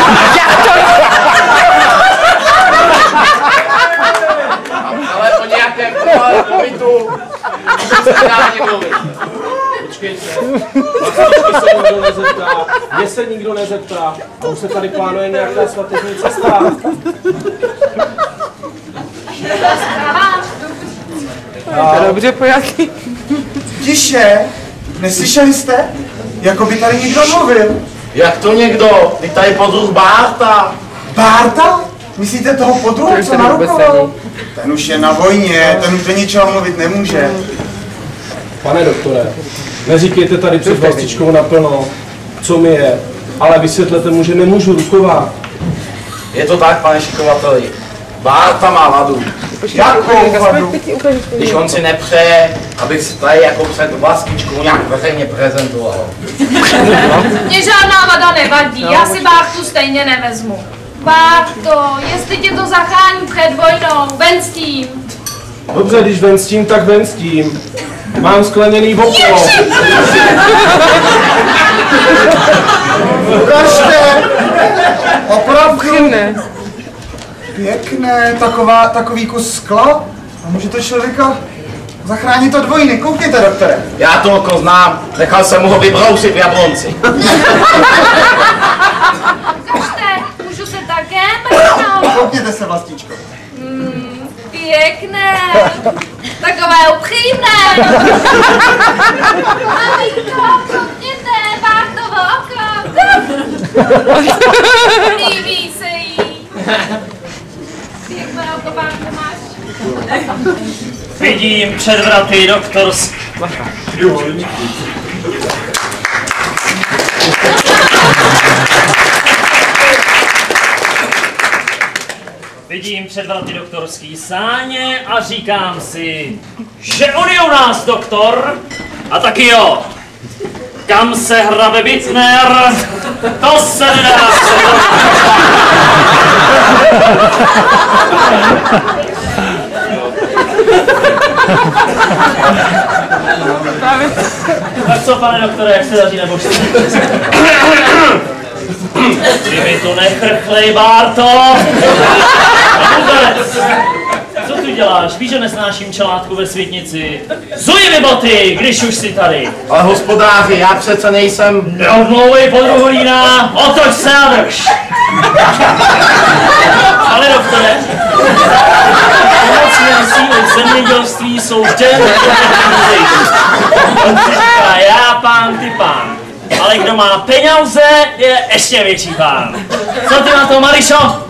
Ale o nějakém trvalém pobytu se dá ani mluvit. Počkejte, Vlastičky se nikdo nezeptá, mě se nikdo nezeptá a už se tady plánuje nějaká svatební cesta. Dobře pojatý. Tiše, neslyšeli jste? Jako by tady někdo mluvil. Jak to někdo? Ty tady podruh Bárta. Bárta? Myslíte toho podruhu, co narukoval? Ten už je na vojně, ten už do ničeho mluvit nemůže. Pane doktore, neříkejte tady před Vlastičkou naplno, co mi je, ale vysvětlete mu, že nemůžu rukovat. Je to tak, pane šikovateli. Bárta má vadu. Jakou vadu? Když on si nepřeje, abych si tady jako před Vlastičkou nějak veřejně prezentoval. Mně žádná vada nevadí, já si Bártu stejně nevezmu. Bárto, jestli tě to zachrání před vojnou, ven s tím. Dobře, když ven s tím, tak ven s tím. Mám skleněný okno. Ukažte! Opravdu Ne. pěkné, taková, takový kus skla. A může to člověka zachránit od vojny. Koukněte, doktore. Já to oko znám, nechal jsem mu ho vybrousit v Jablonci. Ukažte, můžu se také mrknout? Koukněte se, Vlastičko. Mm, pěkné, takové upřímné. Maminko, koukněte, Bártovo oko. Líbí se jí. Pěkné oko, Bárto, máš? Vidím před vraty doktorské. Vidím před vraty doktorský sáně a říkám si, že on je u nás doktor a taky jo. Kam se hrabe Bittner, to se nedá Tak co, pane doktore, jak se daří nebožství? Ty mi to nechrchlej, Bárto! A vůbec, co tu děláš? Víš, že nesnáším čelátku ve světnici. Zuj mi boty, když už jsi tady. Ale hospodáři, já přece nejsem... Neodmlouvej podruhu lína, otoč se a drž. Pane doktore, pomocné síly v zemědělství jsou den On si říká, já pán, ty pán. Ale kdo má peníze, je ještě větší pán. Co ty na to, Marišo?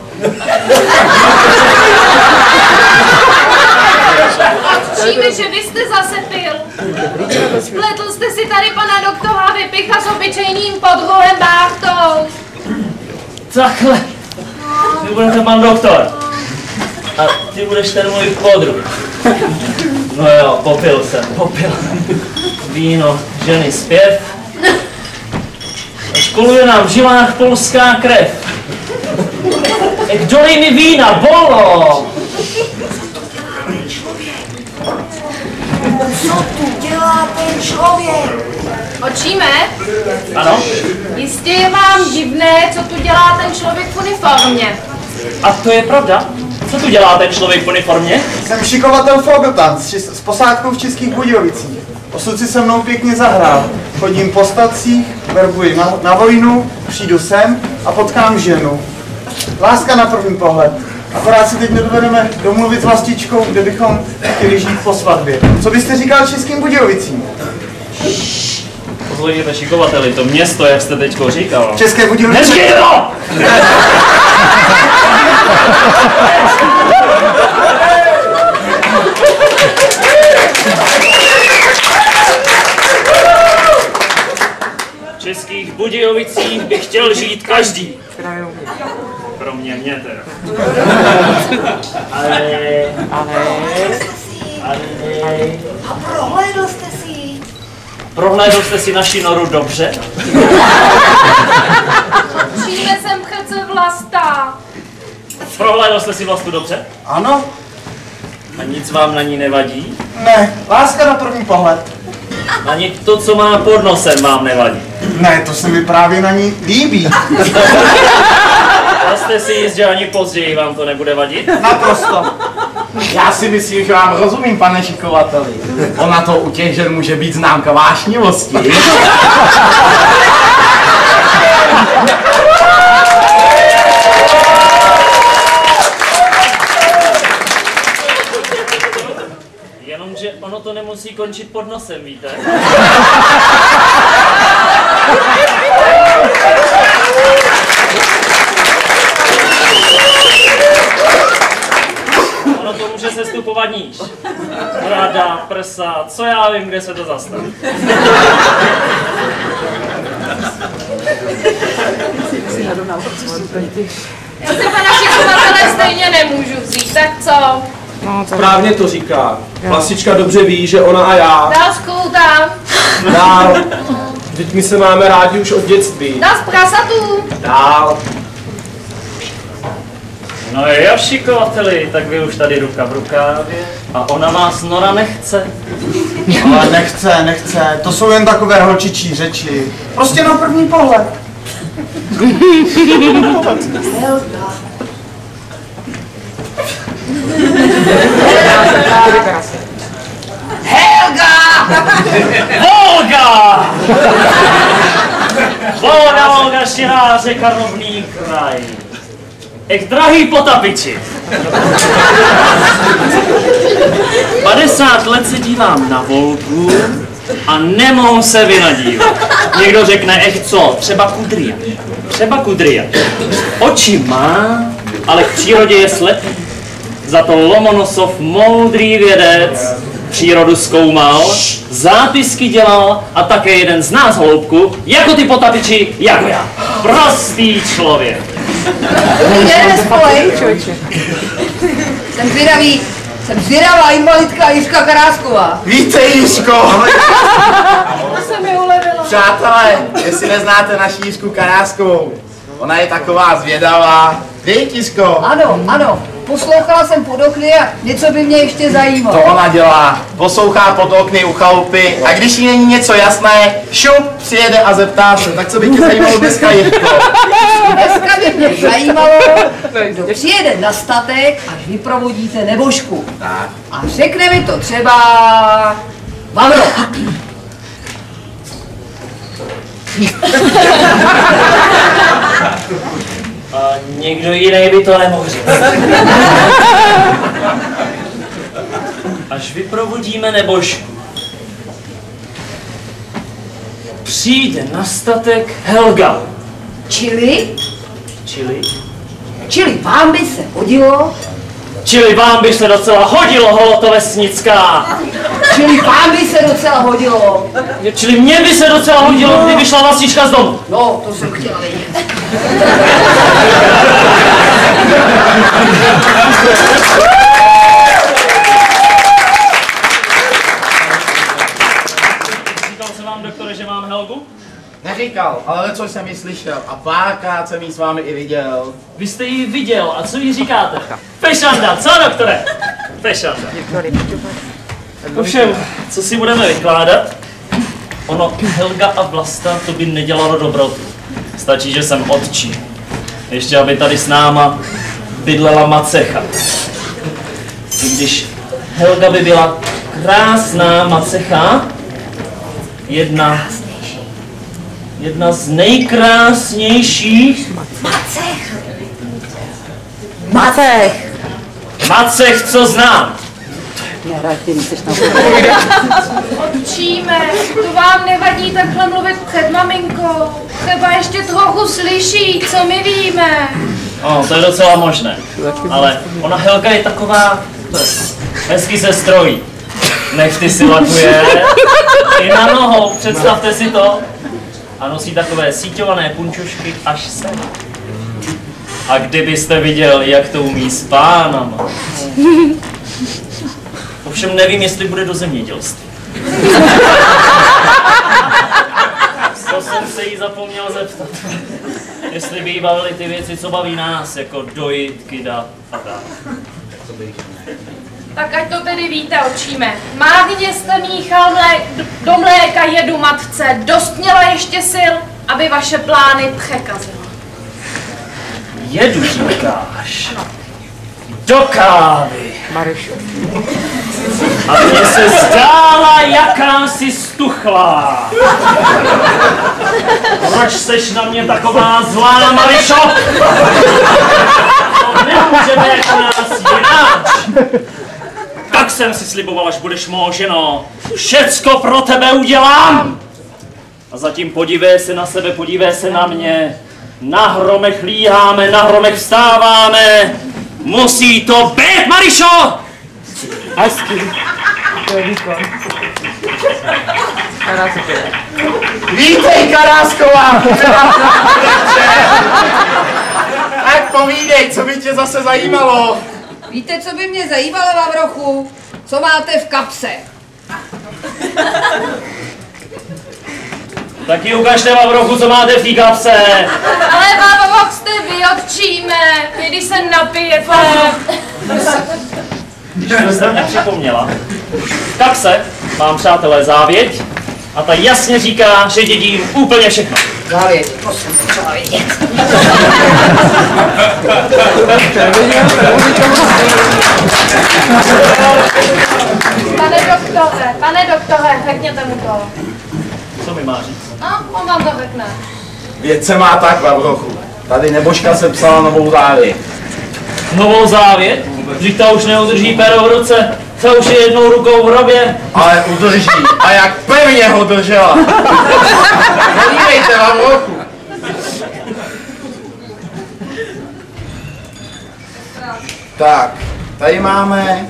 Číme, že vy jste zase pil. Spletl jste si tady pana doktora Vypicha s obyčejným podruhem Bártou. Takhle. Ty budete pan doktor. A ty budeš ten můj podruh. No jo, popil jsem, popil. Víno, ženy, zpěv. Školuje nám v žilách polská krev. Dolej mi vína, bolo! Co tu dělá ten člověk? Očíme? Ano? Jistě je vám divné, co tu dělá ten člověk v uniformě. A to je pravda? Co tu dělá ten člověk v uniformě? Jsem šikovatel Fogeltan z, z posádkou v Českých Budějovicích. Osud si se mnou pěkně zahrál. Chodím po stacích, verbuji na, na vojnu, přijdu sem a potkám ženu. Láska na první pohled. Akorát si teď nedovedeme domluvit s vlastičkou, kde bychom chtěli žít po svatbě. Co byste říkal Českým Budějovicím? Poslouchejte, šikovateli, to město, jak jste teďko říkal. České Budějovice. Neříkejte to! V Českých Budějovicích by chtěl žít každý. Kromě mě teda. Ale, ale, ale... A prohlédl jste si ji? Prohlédl jste si naši noru dobře? Přijme sem přece Vlasta. Prohlédl jste si Vlastu dobře? Ano? A nic vám na ní nevadí? Ne, láska na první pohled. Ani to, co má pod nosem, vám nevadí? Ne, to se mi právě na ní líbí. A jste si jist, že ani později vám to nebude vadit? Naprosto. Já si myslím, že vám rozumím, pane šikovateli. Ona to u těch žen může být známka vášnivosti. Jenomže ono to nemusí končit pod nosem, víte? Ono to může sestupovat níž. Brada, prsa, co já vím, kde se to zastaví. Já si pana šikovatele stejně nemůžu vzít, tak co? Správně to říká. Vlastička dobře ví, že ona a já. Dál skoutám. Dál. Teď my se máme rádi už od dětství. Dál z prasatů. Dál. No jo, šikovateli, tak vy už tady ruka v rukávě a ona vás Nora nechce. Ale nechce, nechce, to jsou jen takové holčičí řeči. Prostě na první pohled. Helga! Volga! Volga, Volga, širá řeka, rovný kraj. Ech, drahý potapiči. padesát let se dívám na Volgu a nemohu se vynadívat. Někdo řekne, ech co, třeba kudrýa. Třeba kudrýa. Oči má, ale k přírodě je slepý. Za to Lomonosov, moudrý vědec, přírodu zkoumal, zápisky dělal a také jeden z nás, holoubku, jako ty potapiči, jako já. Prostý člověk. Dobrý den, nespolej. Jsem zvědavý, jsem zvědavá invalidka Jiřka Karásková. Víte, Jiřko? To se mi ulevilo. Přátelé, jestli neznáte naši Jiřku Karáskovou, ona je taková zvědavá. Víte, Jiřko? Ano, ano, poslouchala jsem pod okny a něco by mě ještě zajímalo. To ona dělá. Poslouchá pod okny u chalupy a když jí není něco jasné, šup, přijede a zeptá se. Tak co by tě zajímalo dneska, Jiřko? Dneska by mě zajímalo, kdo přijede na statek, až vyprovodíte nebožku. Tak. A řekne mi to třeba Vavro. A někdo jiný by to nemohl říct. Až vyprovodíme nebožku, přijde na statek Helga. Čili? Čili? Čili vám by se hodilo, Čili vám by se docela hodilo, holotovesnická. čili vám by se docela hodilo. Čili mně by se docela hodilo, kdyby šla vlastička z domu. No, to jsem chtěla vědět. Říkal jsem vám, doktore, že mám Helgu? Neříkal, ale co jsem ji slyšel a párkrát jsem ji s vámi i viděl. Vy jste ji viděl a co jí říkáte? Fešanda, co doktore? Fešanda. Ovšem, co si budeme vykládat? Ono, Helga a Vlasta, to by nedělalo dobrotu. Stačí, že jsem otčí. Ještě, aby tady s náma bydlela macecha. I když Helga by byla krásná macecha, jedna, jedna z nejkrásnějších. Macech. Macech. Macech, co znám. Otčíme, to vám nevadí takhle mluvit před maminkou. Třeba ještě trochu slyší, co my víme. No, to je docela možné. Ale ona Helga je taková, hezky se strojí. Nechty si lakuje i na nohou, představte si to. A nosí takové síťované punčošky až sem. A kdybyste viděl, jak to umí s pánama. Ovšem nevím, jestli bude do zemědělství. To jsem se jí zapomněl zeptat. Jestli by jí bavily ty věci, co baví nás, jako dojít, kydat a tak. Tak ať to tedy víte, očíme. Márně jste míchal mlé- do mléka jedu matce. Dost měla ještě sil, aby vaše plány překazila. Jedu, říkáš. Do kávy. Marišu. A mně se zdála jakási stuchlá. Proč seš na mě taková zlá, Marišo? To nemůžeme jako nás jináč. Tak jsem si sliboval, až budeš mou ženo. Všecko pro tebe udělám. A zatím podívej se na sebe, podívej se na mě. Na hromech líháme, na hromech vstáváme. Musí to být, Marišo! Hezky. To je výkon. Karásky. Vítej, Karásková! Tak povídej, co by tě zase zajímalo? Víte, co by mě zajímalo, Vavrochu? Co máte v kapse? Taky ukažte, Vavrochu, co máte v té kapse. Ale Vavroch jste vy, otčíme. Vy, když se napijete. Když to jste mě připomněla. V kapse mám, přátelé, závěť a ta jasně říká, že dědím úplně všechno. Závěť, to jsem potřeba vidět. Pane doktore, pane doktore, řekněte mu to. Co mi má říct? No, on vám to řekne. Věc se má tak, Vavrochu. Tady nebožka se psala novou závěť. Novou závěť? Vždyť ta už neudrží péro v ruce. Ta už je jednou rukou v hrobě. Ale udrží. A jak pevně ho držela. Podívejte, Vavrochu. Tak, tady máme...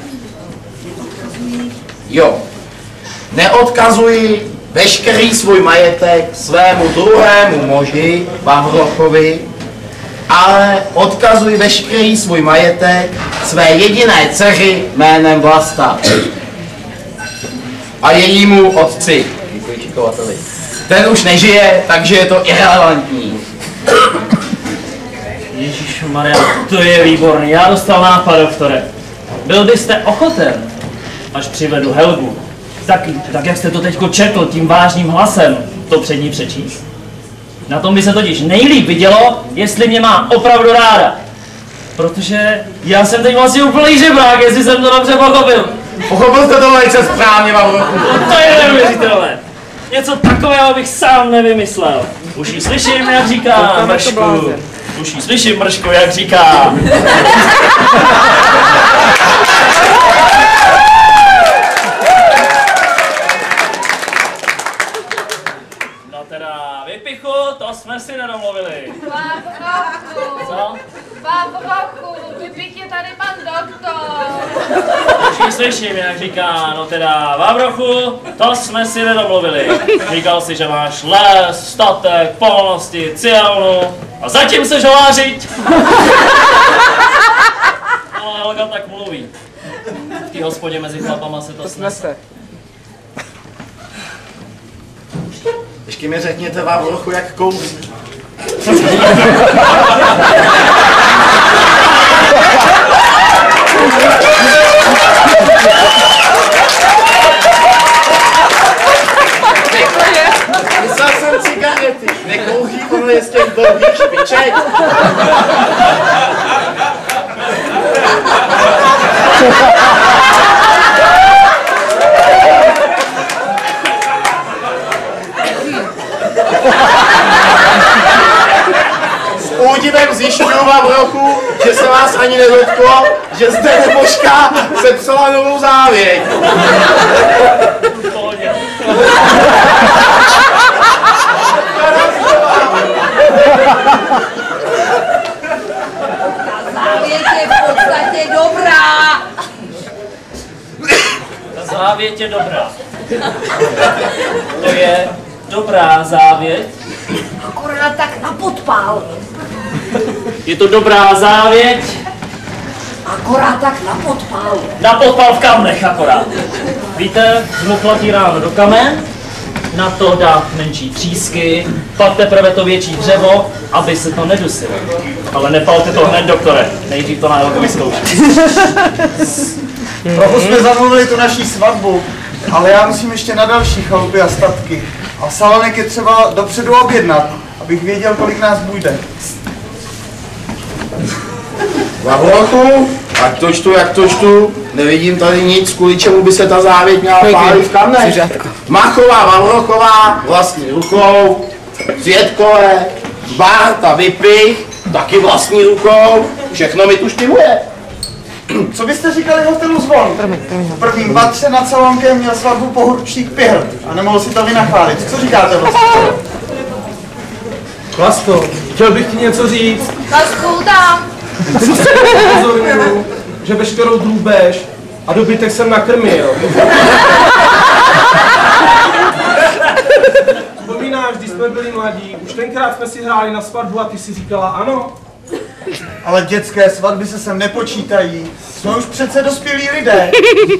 Jo. Neodkazuji veškerý svůj majetek svému druhému muži, Vavrochovi, ale odkazuji veškerý svůj majetek své jediné dceři jménem Vlasta a jejímu otci. Ten už nežije, takže je to irelevantní. Ježišmarja, to je výborný. Já dostal nápad, doktore. Byl byste ochoten, až přivedu Helgu, tak, tak jak jste to teďko četl tím vážným hlasem, to před ní přečíst? Na tom by se totiž nejlíp vidělo, jestli mě má opravdu ráda. Protože já jsem teď vlastně úplný žebrák, jestli jsem to dobře pochopil. Pochopil jste to velice správně, Vavrochu. No to je neuvěřitelné. Něco takového bych sám nevymyslel. Už ji slyším, jak říká Mršku. Už ji slyším, Mršku, jak říká. No teda, vypichu, to jsme si nedomluvili. Vavrochu. Co? Vavrochu, vypich je tady pan doktor. Už ji slyším, jak říká, no teda, Vavrochu, to jsme si nedomluvili. Říkal si, že máš les, statek, polnosti, cielnu a zatím se žolářiť. No, Helga tak mluví. V té hospodě mezi chlapama se to snese. Ještě mi řekněte, Vavrochu, jak kouří. Myslel jsem cigarety, nekouří, ono je z těch dlouhých špiček. vám rochu, že se vás ani nedotklo, že zde nebožka sepsala novou závěť. Závěť je v podstatě dobrá. Ta závěť je dobrá. To je dobrá závěť. Akorát tak na podpál. Je to dobrá závěť. Akorát tak na podpál. Na podpal v kamnech akorát. Víte, zmoklatý ráno do kamen, na to dát menší třísky, pak teprve to větší dřevo, aby se to nedusilo. Ale nepalte to hned, doktore. Nejdřív to na vyzkoušet. Trochu jsme zamluvili tu naší svatbu, ale já musím ještě na další chalupy a statky. A salonek je třeba dopředu objednat, abych věděl, kolik nás bude. Vavrochu, jak to čtu, jak to čtu, nevidím tady nic, kvůli čemu by se ta závěť měla pálit v kamnech. Machová, Vavrochová, vlastní rukou, Světkové, Bárta, Vypich, taky vlastní rukou, všechno mi tu štivuje. Co byste říkali hotelu Zvon? V prvním patře nad salonkem měl svatbu pohrubčík Pihr a nemohl si to vynachválit. Co říkáte vlastně? Klasko, chtěl bych ti něco říct. Lasku, tam. Upozorňuju, že veškerou drůbež a dobytek jsem nakrmil. Vzpomínáš, když jsme byli mladí, už tenkrát jsme si hráli na svatbu a ty si říkala ano? Ale dětské svatby se sem nepočítají. Jsme už přece dospělí lidé.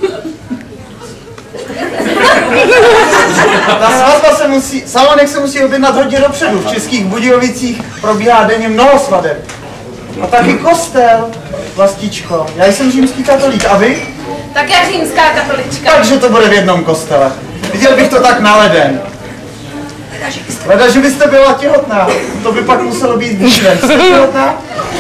Ta svatba se musí, salonek se musí objednat hodně dopředu. V Českých Budějovicích probíhá denně mnoho svadeb. A taky kostel, vlastičko. Já jsem římský katolík, a vy? Také římská katolička. Takže to bude v jednom kostele. Viděl bych to tak na leden. Leda, že byste byla těhotná, to by pak muselo být výšlen. Jste těhotná?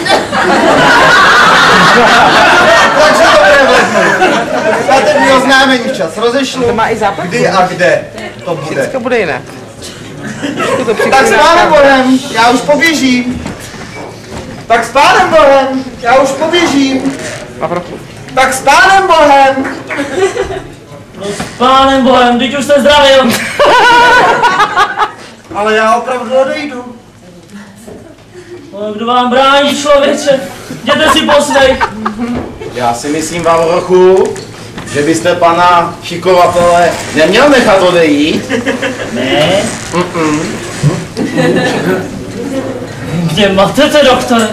Takže to bude v lednu. Dáte mi oznámení včas, rozešlu, kdy a kde to bude. To bude jinak. Tak s pánem Bohem, já už poběžím. Tak s pánem Bohem, já už poběžím. Tak s pánem Bohem. No s pánem Bohem, teď už jste zdravil. Ale já opravdu odejdu. No, kdo vám brání, člověče? Jděte si posvej. Já si myslím, Vavrochu, že byste pana šikovatele neměl nechat odejít. Ne? Mm-mm. Kde matete, doktore?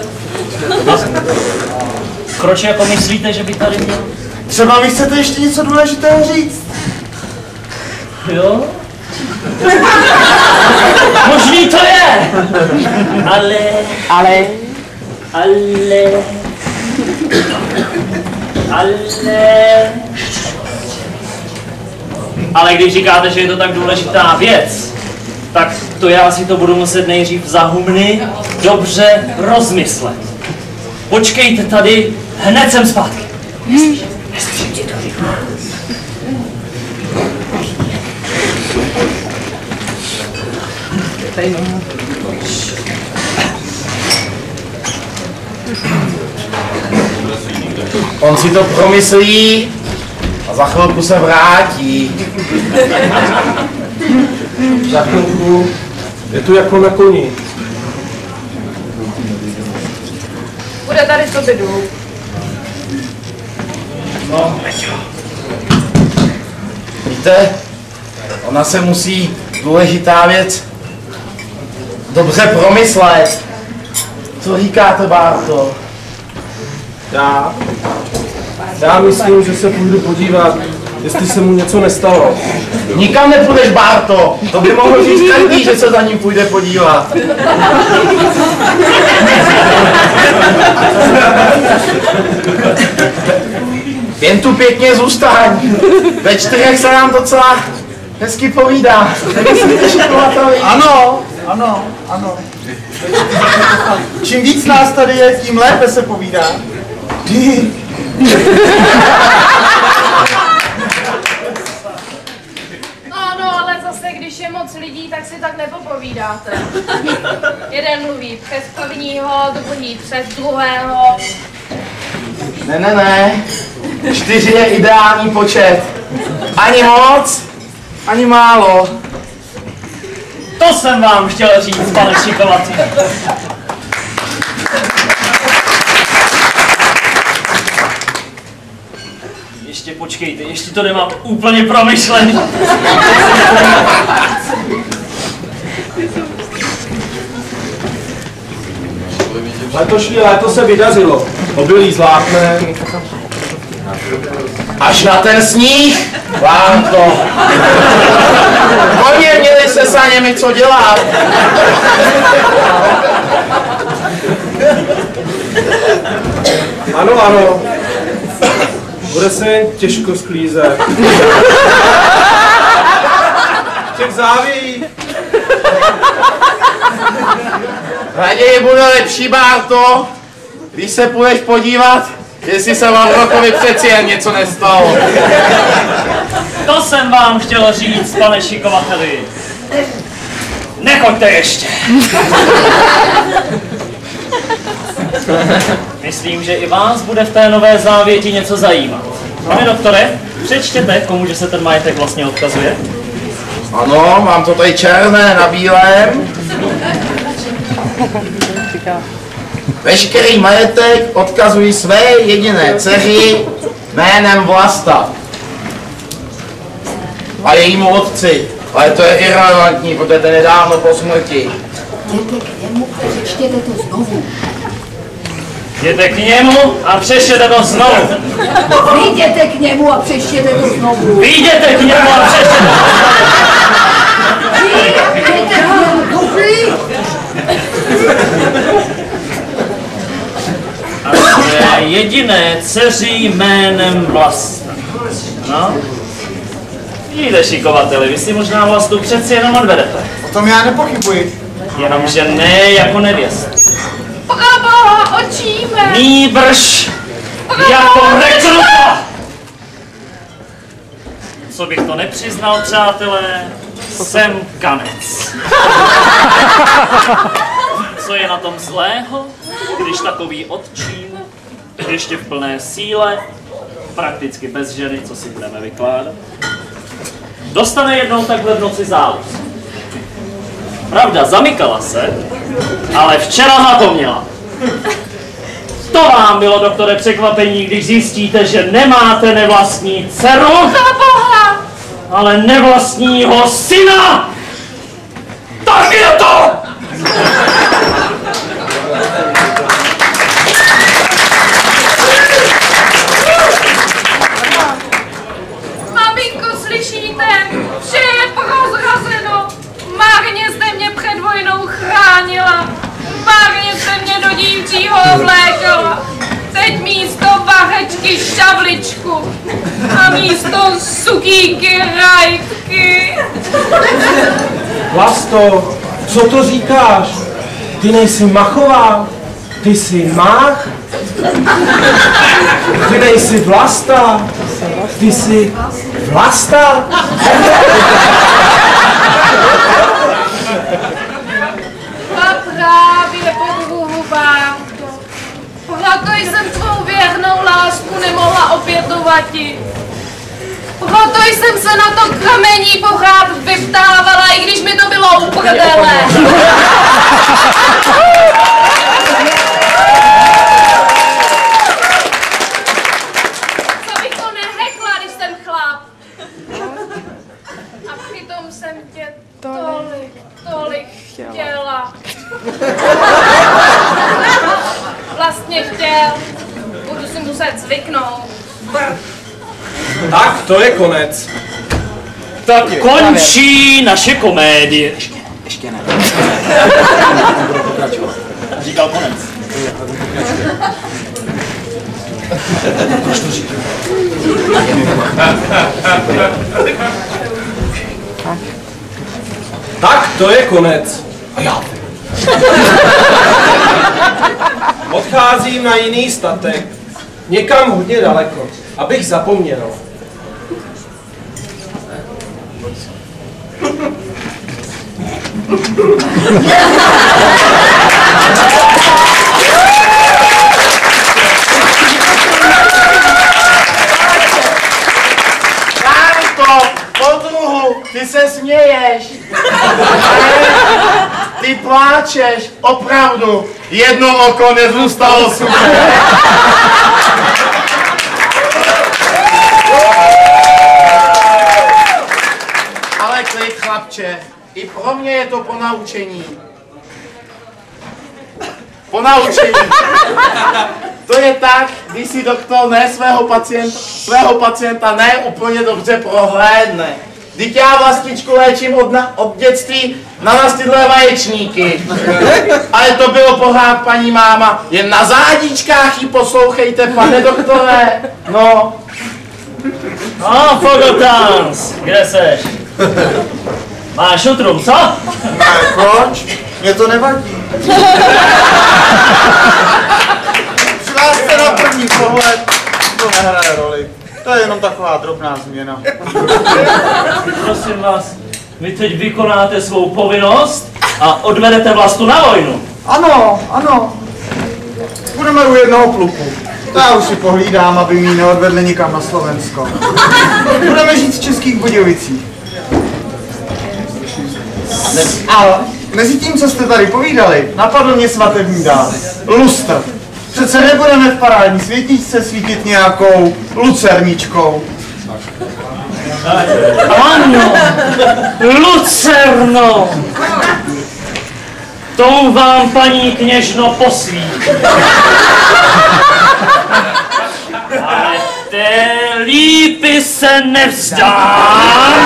Proč jako myslíte, že by tady měl? Třeba mi chcete ještě něco důležitého říct? Jo? Možný to je! Ale... Ale... Ale... Ale... Ale když říkáte, že je to tak důležitá věc, tak to já si to budu muset nejdřív za humny dobře rozmyslet. Počkejte tady, hned jsem zpátky. Neslyším ti to říkat. On si to promyslí a za chvilku se vrátí. Za chvilku je tu jako na koni. Bude tady co by důl. No, víte, ona se musí důležitá věc dobře promyslet. Co říkáte, Bárto? Já? Já myslím, že se půjdu podívat, jestli se mu něco nestalo. Nikam nepůjdeš, Bárto. To by mohl říct každý, že se za ním půjde podívat. Jen tu pěkně zůstaň. Ve čtyřech se nám docela hezky povídá. Nemyslíte, šikovateli? Ano, ano, ano. Čím víc nás tady je, tím lépe se povídá. No, no, ale zase, když Když je moc lidí, tak si tak nepopovídáte. Jeden mluví přes prvního, druhý přes druhého. Ne, ne, ne. Čtyři je ideální počet. Ani moc, ani málo. To jsem vám chtěl říct, pane šikovatý. Ještě počkejte, ještě to nemám úplně promyšlený. Letošní léto se vydařilo. Obilí zlákne. Až na ten sníh, Vánko. Koně měli se saněmi co dělat. Ano, ano. Bude se těžko sklízet. Těch závějí. Raději bude lepší, Bárto, když se půjdeš podívat, jestli se vám rokovi přeci jen něco nestalo. To jsem vám chtěl říct, pane šikovateli. Nechoďte ještě. Myslím, že i vás bude v té nové závěti něco zajímat. Pane doktore, přečtěte, komuže se ten majetek vlastně odkazuje. Ano, mám to tady černé na bílém. Veškerý majetek odkazují své jediné dceři jménem Vlasta. A jejímu otci. Ale to je irrelevantní, protože ten je dávno po smrti. Jděte k němu a přečtěte to znovu. Jděte k němu a přečtěte to znovu. Vyjděte k němu a přečtěte to znovu. Vyjděte k němu a přečtěte to Vyjděte k němu, duchlí. A své jediné dceři jménem Vlasta. No? Vidíte, šikovateli, vy si možná Vlastu přeci jenom odvedete. O tom já nepochybuji. Jenomže ne jako nevěst. Proboha, očíme! Nýbrž jako rekruta! Co bych to nepřiznal, přátelé, jsem kanec. Co je na tom zlého, když takový otčín, ještě v plné síle, prakticky bez ženy, co si budeme vykládat, dostane jednou takhle v noci záluz. Pravda, zamykala se, ale včera zapomněla. To vám bylo, doktore, překvapení, když zjistíte, že nemáte nevlastní dceru, ale nevlastního syna! Tak je to! Maminko, slyšíte? Vše je prozrazeno. Marně jste mě před vojnou chránila. Marně jste mě do dívčího oblékala. Teď místo bahečky šavličku. A místo sukíky rajky. Vlasto, co to říkáš? Ty nejsi Machová, ty jsi Mách. Ty nejsi Vlasta, ty jsi Vlasta. A právě po druhu, Bárto. Proto jsem tvou věrnou lásku nemohla opětovati. Proto jsem se na to kamení pořád vyptávala, i když mi to bylo u prdele. Co bych to nehekla, když jsem chlap. A přitom jsem tě tolik, tolik chtěla. Vlastně chtěl. Budu si muset zvyknout. Brr. Tak, to je konec. Tak končí naše komédie. Ještě ne. Říkal konec. Proč to říkám? Tak, to je konec. A já. Odcházím na jiný statek. Někam hodně daleko, abych zapomněl. Kárko, podruhu, ty se směješ. Ty pláčeš, opravdu. Jedno oko nezůstalo super. Ale klid, chlapče, i pro mě je to ponaučení. Ponaučení. To je tak, když si doktor ne svého pacienta, svého pacienta ne úplně dobře prohlédne. Vždyť já vlastičku léčím od, na, od dětství na nastydlé vaječníky. Ale to bylo pořád, paní máma, jen na zádičkách ji poslouchejte, pane doktore. No. A Fogotans, kde seš? Máš utrum, co? Ne, proč? Mně to nevadí. Přilásce na první pohled, to nehraje roli. To je jenom taková drobná změna. Prosím vás, vy teď vykonáte svou povinnost a odvedete Vlastu na vojnu. Ano, ano. Budeme u jednoho pluku. To já už si pohlídám, aby mi neodvedli nikam na Slovensko. Budeme žít v Českých Budějovicích. A mezi tím, co jste tady povídali, napadl mě svatební dár. Lustr. Přece nebudeme v parádní světičce svítit nějakou lucerničkou. Ano, lucerno. Tomu vám, paní kněžno, posvítí. Ale té lípy se nevzdám.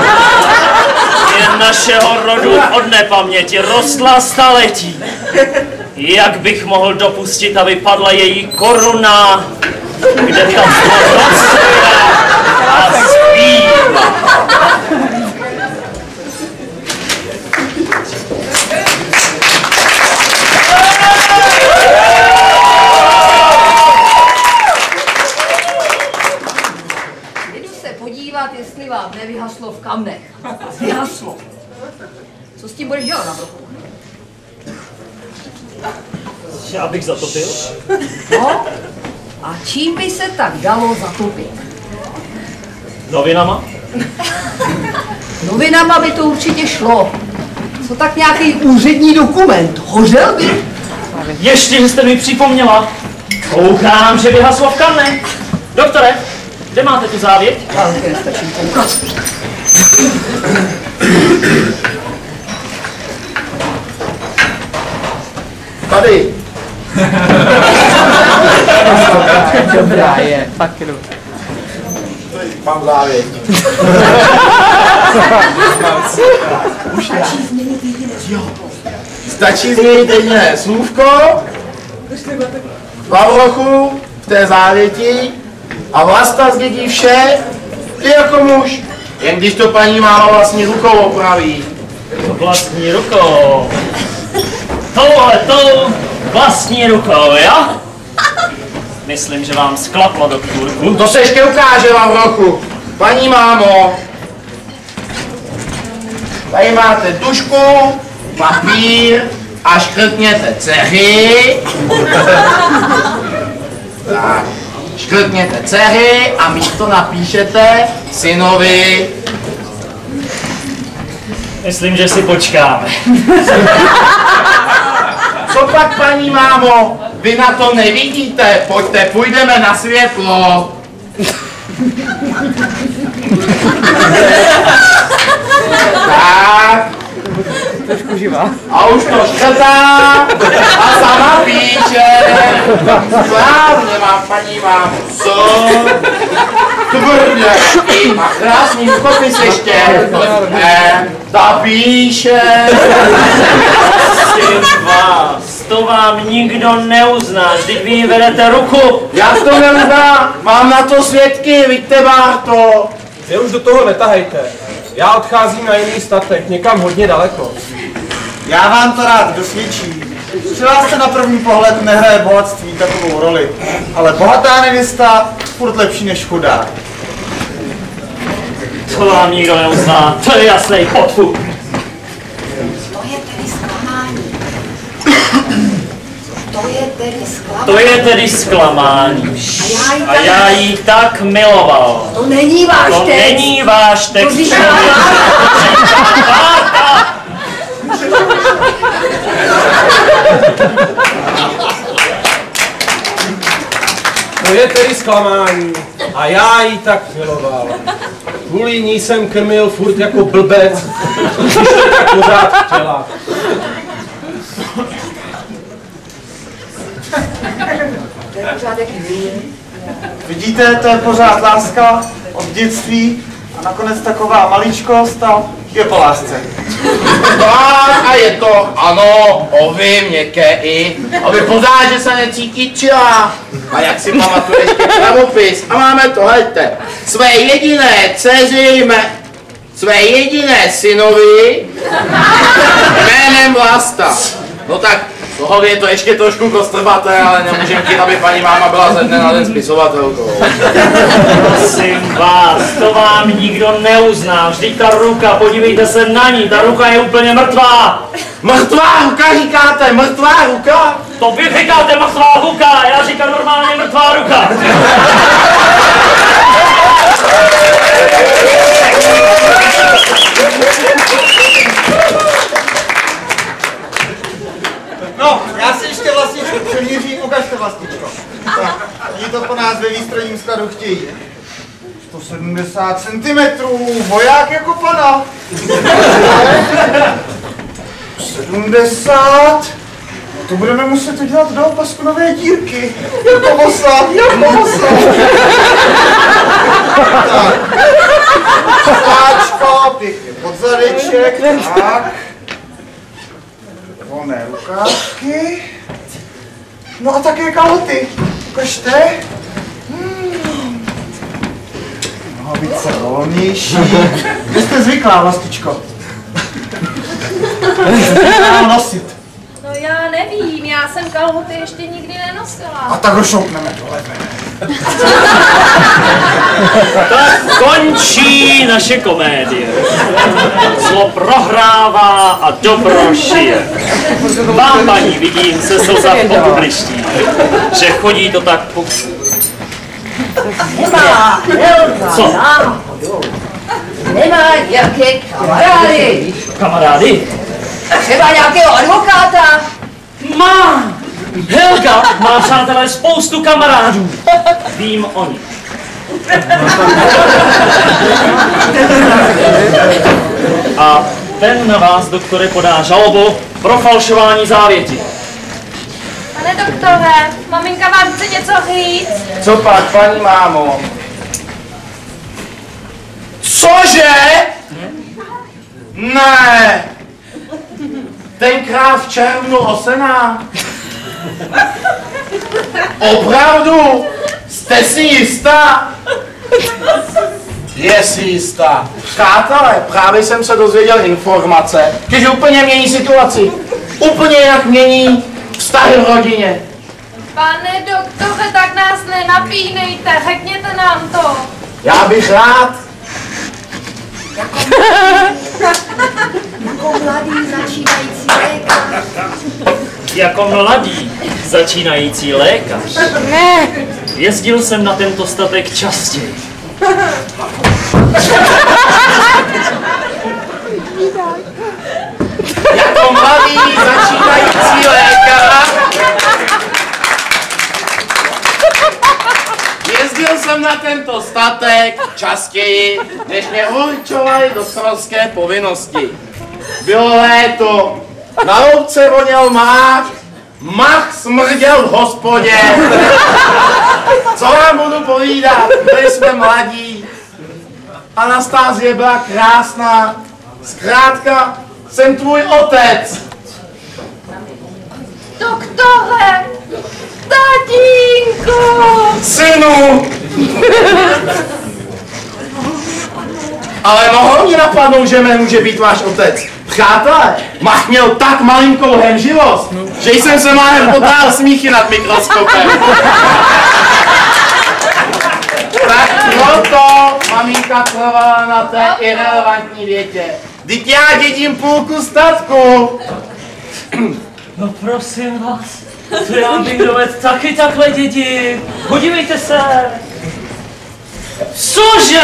Je našeho rodu od nepaměti rostla staletí. Jak bych mohl dopustit, aby padla její koruna, kde ta pracuje a zpívá. Jdu se podívat, jestli vám nevyhaslo v kamnech. Vyhaslo. Co s tím budeš dělat na brochu? Já bych zatopil. No, a čím by se tak dalo zatopit? Novinama? Novinama by to určitě šlo. Co tak nějaký úřední dokument? Hořel by? Ještě, že jste mi připomněla. Koukám, že vyhaslo v kamne. Doktore, kde máte tu závěť? Já také nestačím koukat. Tady. Dobrá je, fakt je dobrá. Mám závěť. Stačí změnit jediné slůvko, Pavlochu v té závěti a Vlasta zdědí vše, ty jako muž. Jen když to paní máma vlastní rukou opraví. Vlastní rukou. Touhletou vlastní rukou, jo? Myslím, že vám sklaplo, doktorku. To se ještě ukáže, Pavlochu. Paní mámo, tady máte tužku, papír a škrtněte dcery. Tak, škrtněte dcery a místo napíšete synovi. Myslím, že si počkáme. Co pak, paní mámo, vy na to nevidíte? Pojďte, půjdeme na světlo. Tak. Trošku živá. A už to škrtá a sama píše. Správně má paní mámo. Co? Tvrdě. I má krásný rukopis ještě. Ne, ta píše. Prosím vás, to vám nikdo neuzná, vždyť vy jí vedete ruku. Jak to neuznám? Mám na to svědky, vidíte, Bárto. Vy už do toho netahejte. Já odcházím na jiný statek, někam hodně daleko. Já vám to rád dosvědčím. Při lásce na první pohled nehraje bohatství takovou roli. Ale bohatá nevěsta furt lepší než chudá. To vám nikdo neuzná, to je jasný podfuk. tedy zklamání. To je tedy zklamání. A já ji tak miloval. To není váš To text. není váš text. To říká Bárta. To je tedy zklamání. A já ji tak miloval. Kvůli ní jsem krmil furt jako blbec, když to tak pořád chtěla. To je pořád jak miluje. Vidíte, to je pořád láska od dětství a nakonec taková maličkost a je po lásce. Tak a je to, ano, ovy, měkké i, aby pořád, že se necítí čila. A jak si pamatuješ ten pravopis? A máme to, hejte. Své jediné dceři, mé, své jediné synovi, jménem Vlasta. No tak, tohle je to ještě trošku kostrbaté, ale nemůžem chtít, aby paní máma byla ze dne na den spisovatelkou. Prosím vás, to vám nikdo neuzná. Vždyť ta ruka, podívejte se na ní, ta ruka je úplně mrtvá. Mrtvá ruka říkáte, mrtvá ruka? To vy říkáte mrtvá ruka, já říkám normálně mrtvá ruka. No, já si ještě vlastičku přemířím, ukažte vlastičko. Tak, oni to po nás ve výstrojním skladu chtějí. sto sedmdesát centimetrů, voják jako pana. sedmdesát. No to budeme muset udělat do opasku nové dírky. Jako vosa, jako vosa. Tak. Stáčko, pěkně pod zadeček, tak. Volné rukávky. No a také kalhoty. Ukažte. Hmm. Nohavice volnější. Kde jste zvyklá, vlastičko? Mám nosit. No já nevím, já jsem kalhoty ještě nikdy nenosila. A tak ho šoupneme dole. Tak končí naše komédie. Zlo prohrává a dobro žije. Vám, paní, vidím se slza v oku bliští, že chodí to tak po... Nemá, Helga, Co? náhodou. Nemá nějaké kamarády. Kamarády? Třeba nějakého advokáta. Má! Helga má, přátelé, spoustu kamarádů. Vím o nich. A ten na vás, doktore, podá žalobu pro falšování závěti. Pane doktore, maminka vám chce něco říct? Co pak, paní mámo? Cože? Ne! Tenkrát v červnu osená. Opravdu? Jste si jistá? Je si jistá. Přátelé, právě jsem se dozvěděl informace, že úplně mění situaci. Úplně jak mění vztahy v rodině. Pane doktore, tak nás nenapínejte, řekněte nám to. Já bych rád. Jako mladý začínající lékař. Jako mladý začínající lékař. Ne. Jezdil jsem na tento statek častěji. Jako mladý začínající lékař. Jezdil jsem na tento statek častěji, než mě určovali doktorské povinnosti. Bylo léto, na louce voněl mák, mach smrděl v hospodě. Co vám budu povídat, byli jsme mladí. Anastázie byla krásná, zkrátka jsem tvůj otec. Doktore, tatínku. Synu! Ale mohlo mě napadnout, že mé může být váš otec. Přátelé, Mach měl tak malinkou hemživost, že jsem se máhem potáhl smíchy nad mikroskopem. Tak proto maminka trvala na té irelevantní větě. Vždyť já dědím půlku statku. No prosím vás, To já bych dovedl taky takhle, děti. Podívejte se. Cože?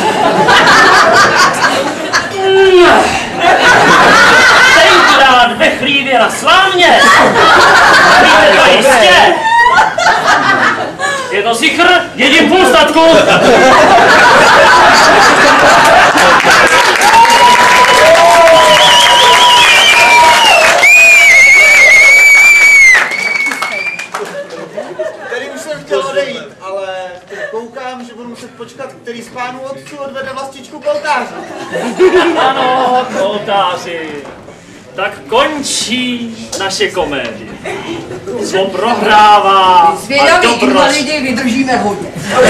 Tenkrát ve chlívě na Slámě. Víte to jistě? Je to zichr, dědím půl statku. Tady už jsem chtěl odejít, ale teď koukám, že budu muset počkat, který z pánů otců odvede vlastičku k oltáři. Ano, oltáři. Tak končí naše komédie. Zlo prohrává a Zvědaví dobro... invalidi vydržíme hodně.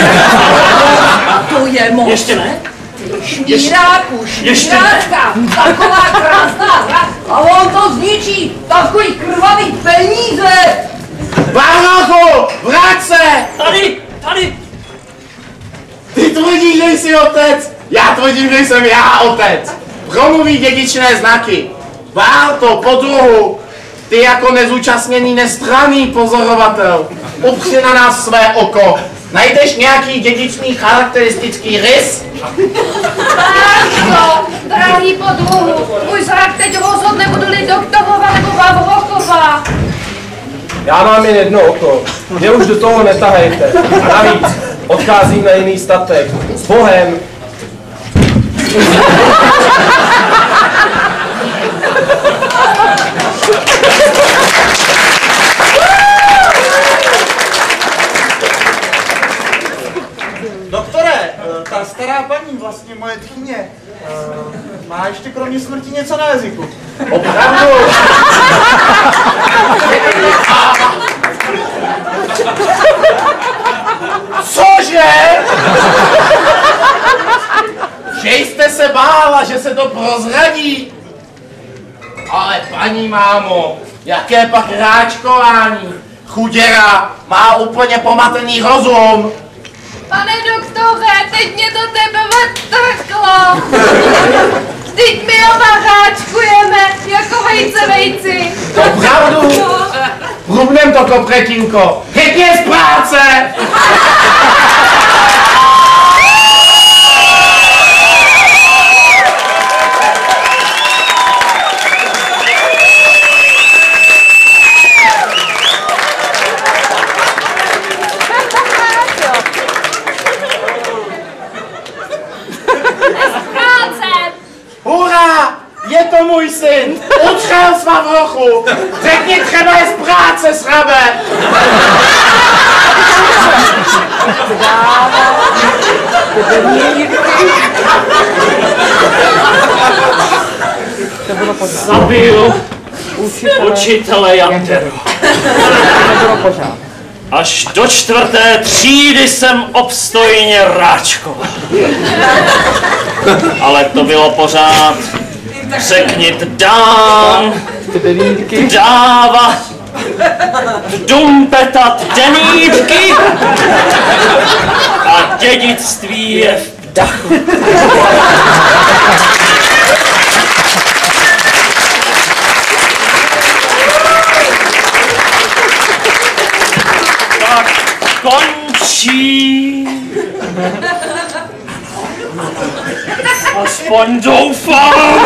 To je moc. Ještě ne? Šmíráku, Ještě ne. šmíráčka, taková krásná hra a on to zničí, takový krvavý peníze. Vánochu, vrať se! Tady, tady. Ty tvrdíš, že jsi otec, já tvrdím, že jsem já otec. Promluví dědičné znaky. Válto, podruhu, ty jako nezúčastněný nestranný pozorovatel, upři na nás své oko. Najdeš nějaký dědičný charakteristický rys? Bárko, drahý podruhu, můj zrak teď rozhodne, budu-li doktorova nebo Vavrochova. Já mám jen jedno oko. Mě už do toho netahejte. A navíc odcházím na jiný statek. S Bohem. Doktore, ta stará paní, vlastně moje tchýně, má ještě kromě smrti něco na jazyku. Opravdu? Cože? Že jste se bála, že se to prozradí? Ale paní mámo, jaké pak ráčkování? Chuděra má úplně pomatený rozum. Pane doktore, teď mě to tebe vytrklo. Teď my oba háčkujeme, jako vejce vejci. Opravdu? Hrubnem to, kopřetinko. Pěkně z práce! Hurá! Je to můj syn! Utřel s Vavrochu! Řekni třeba je z práce, srabe! Zabil učitele Jandero. Až do čtvrté třídy jsem obstojně ráčkoval. Ale to bylo pořád řeknit dám, dávat, dumpetat denítky a dědictví je v dachu. Tak končí. Aspoň doufám.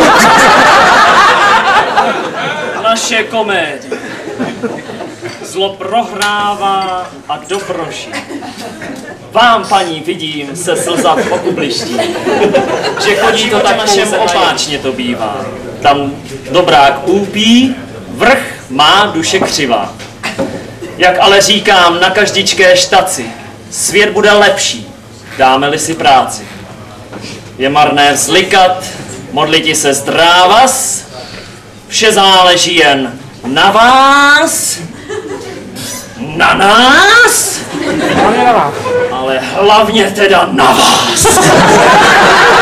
Naše komédie. Zlo prohrává a dobro žije. Vám, paní, vidím se slzat po kublišti. Že chodí to tak našem opáčně to bývá. Tam dobrák úpí, vrch má duše křivá. Jak ale říkám na každičké štaci, svět bude lepší, dáme-li si práci. Je marné vzlikat, modliti se zdrávas, vše záleží jen na vás, na nás, ale hlavně teda na vás.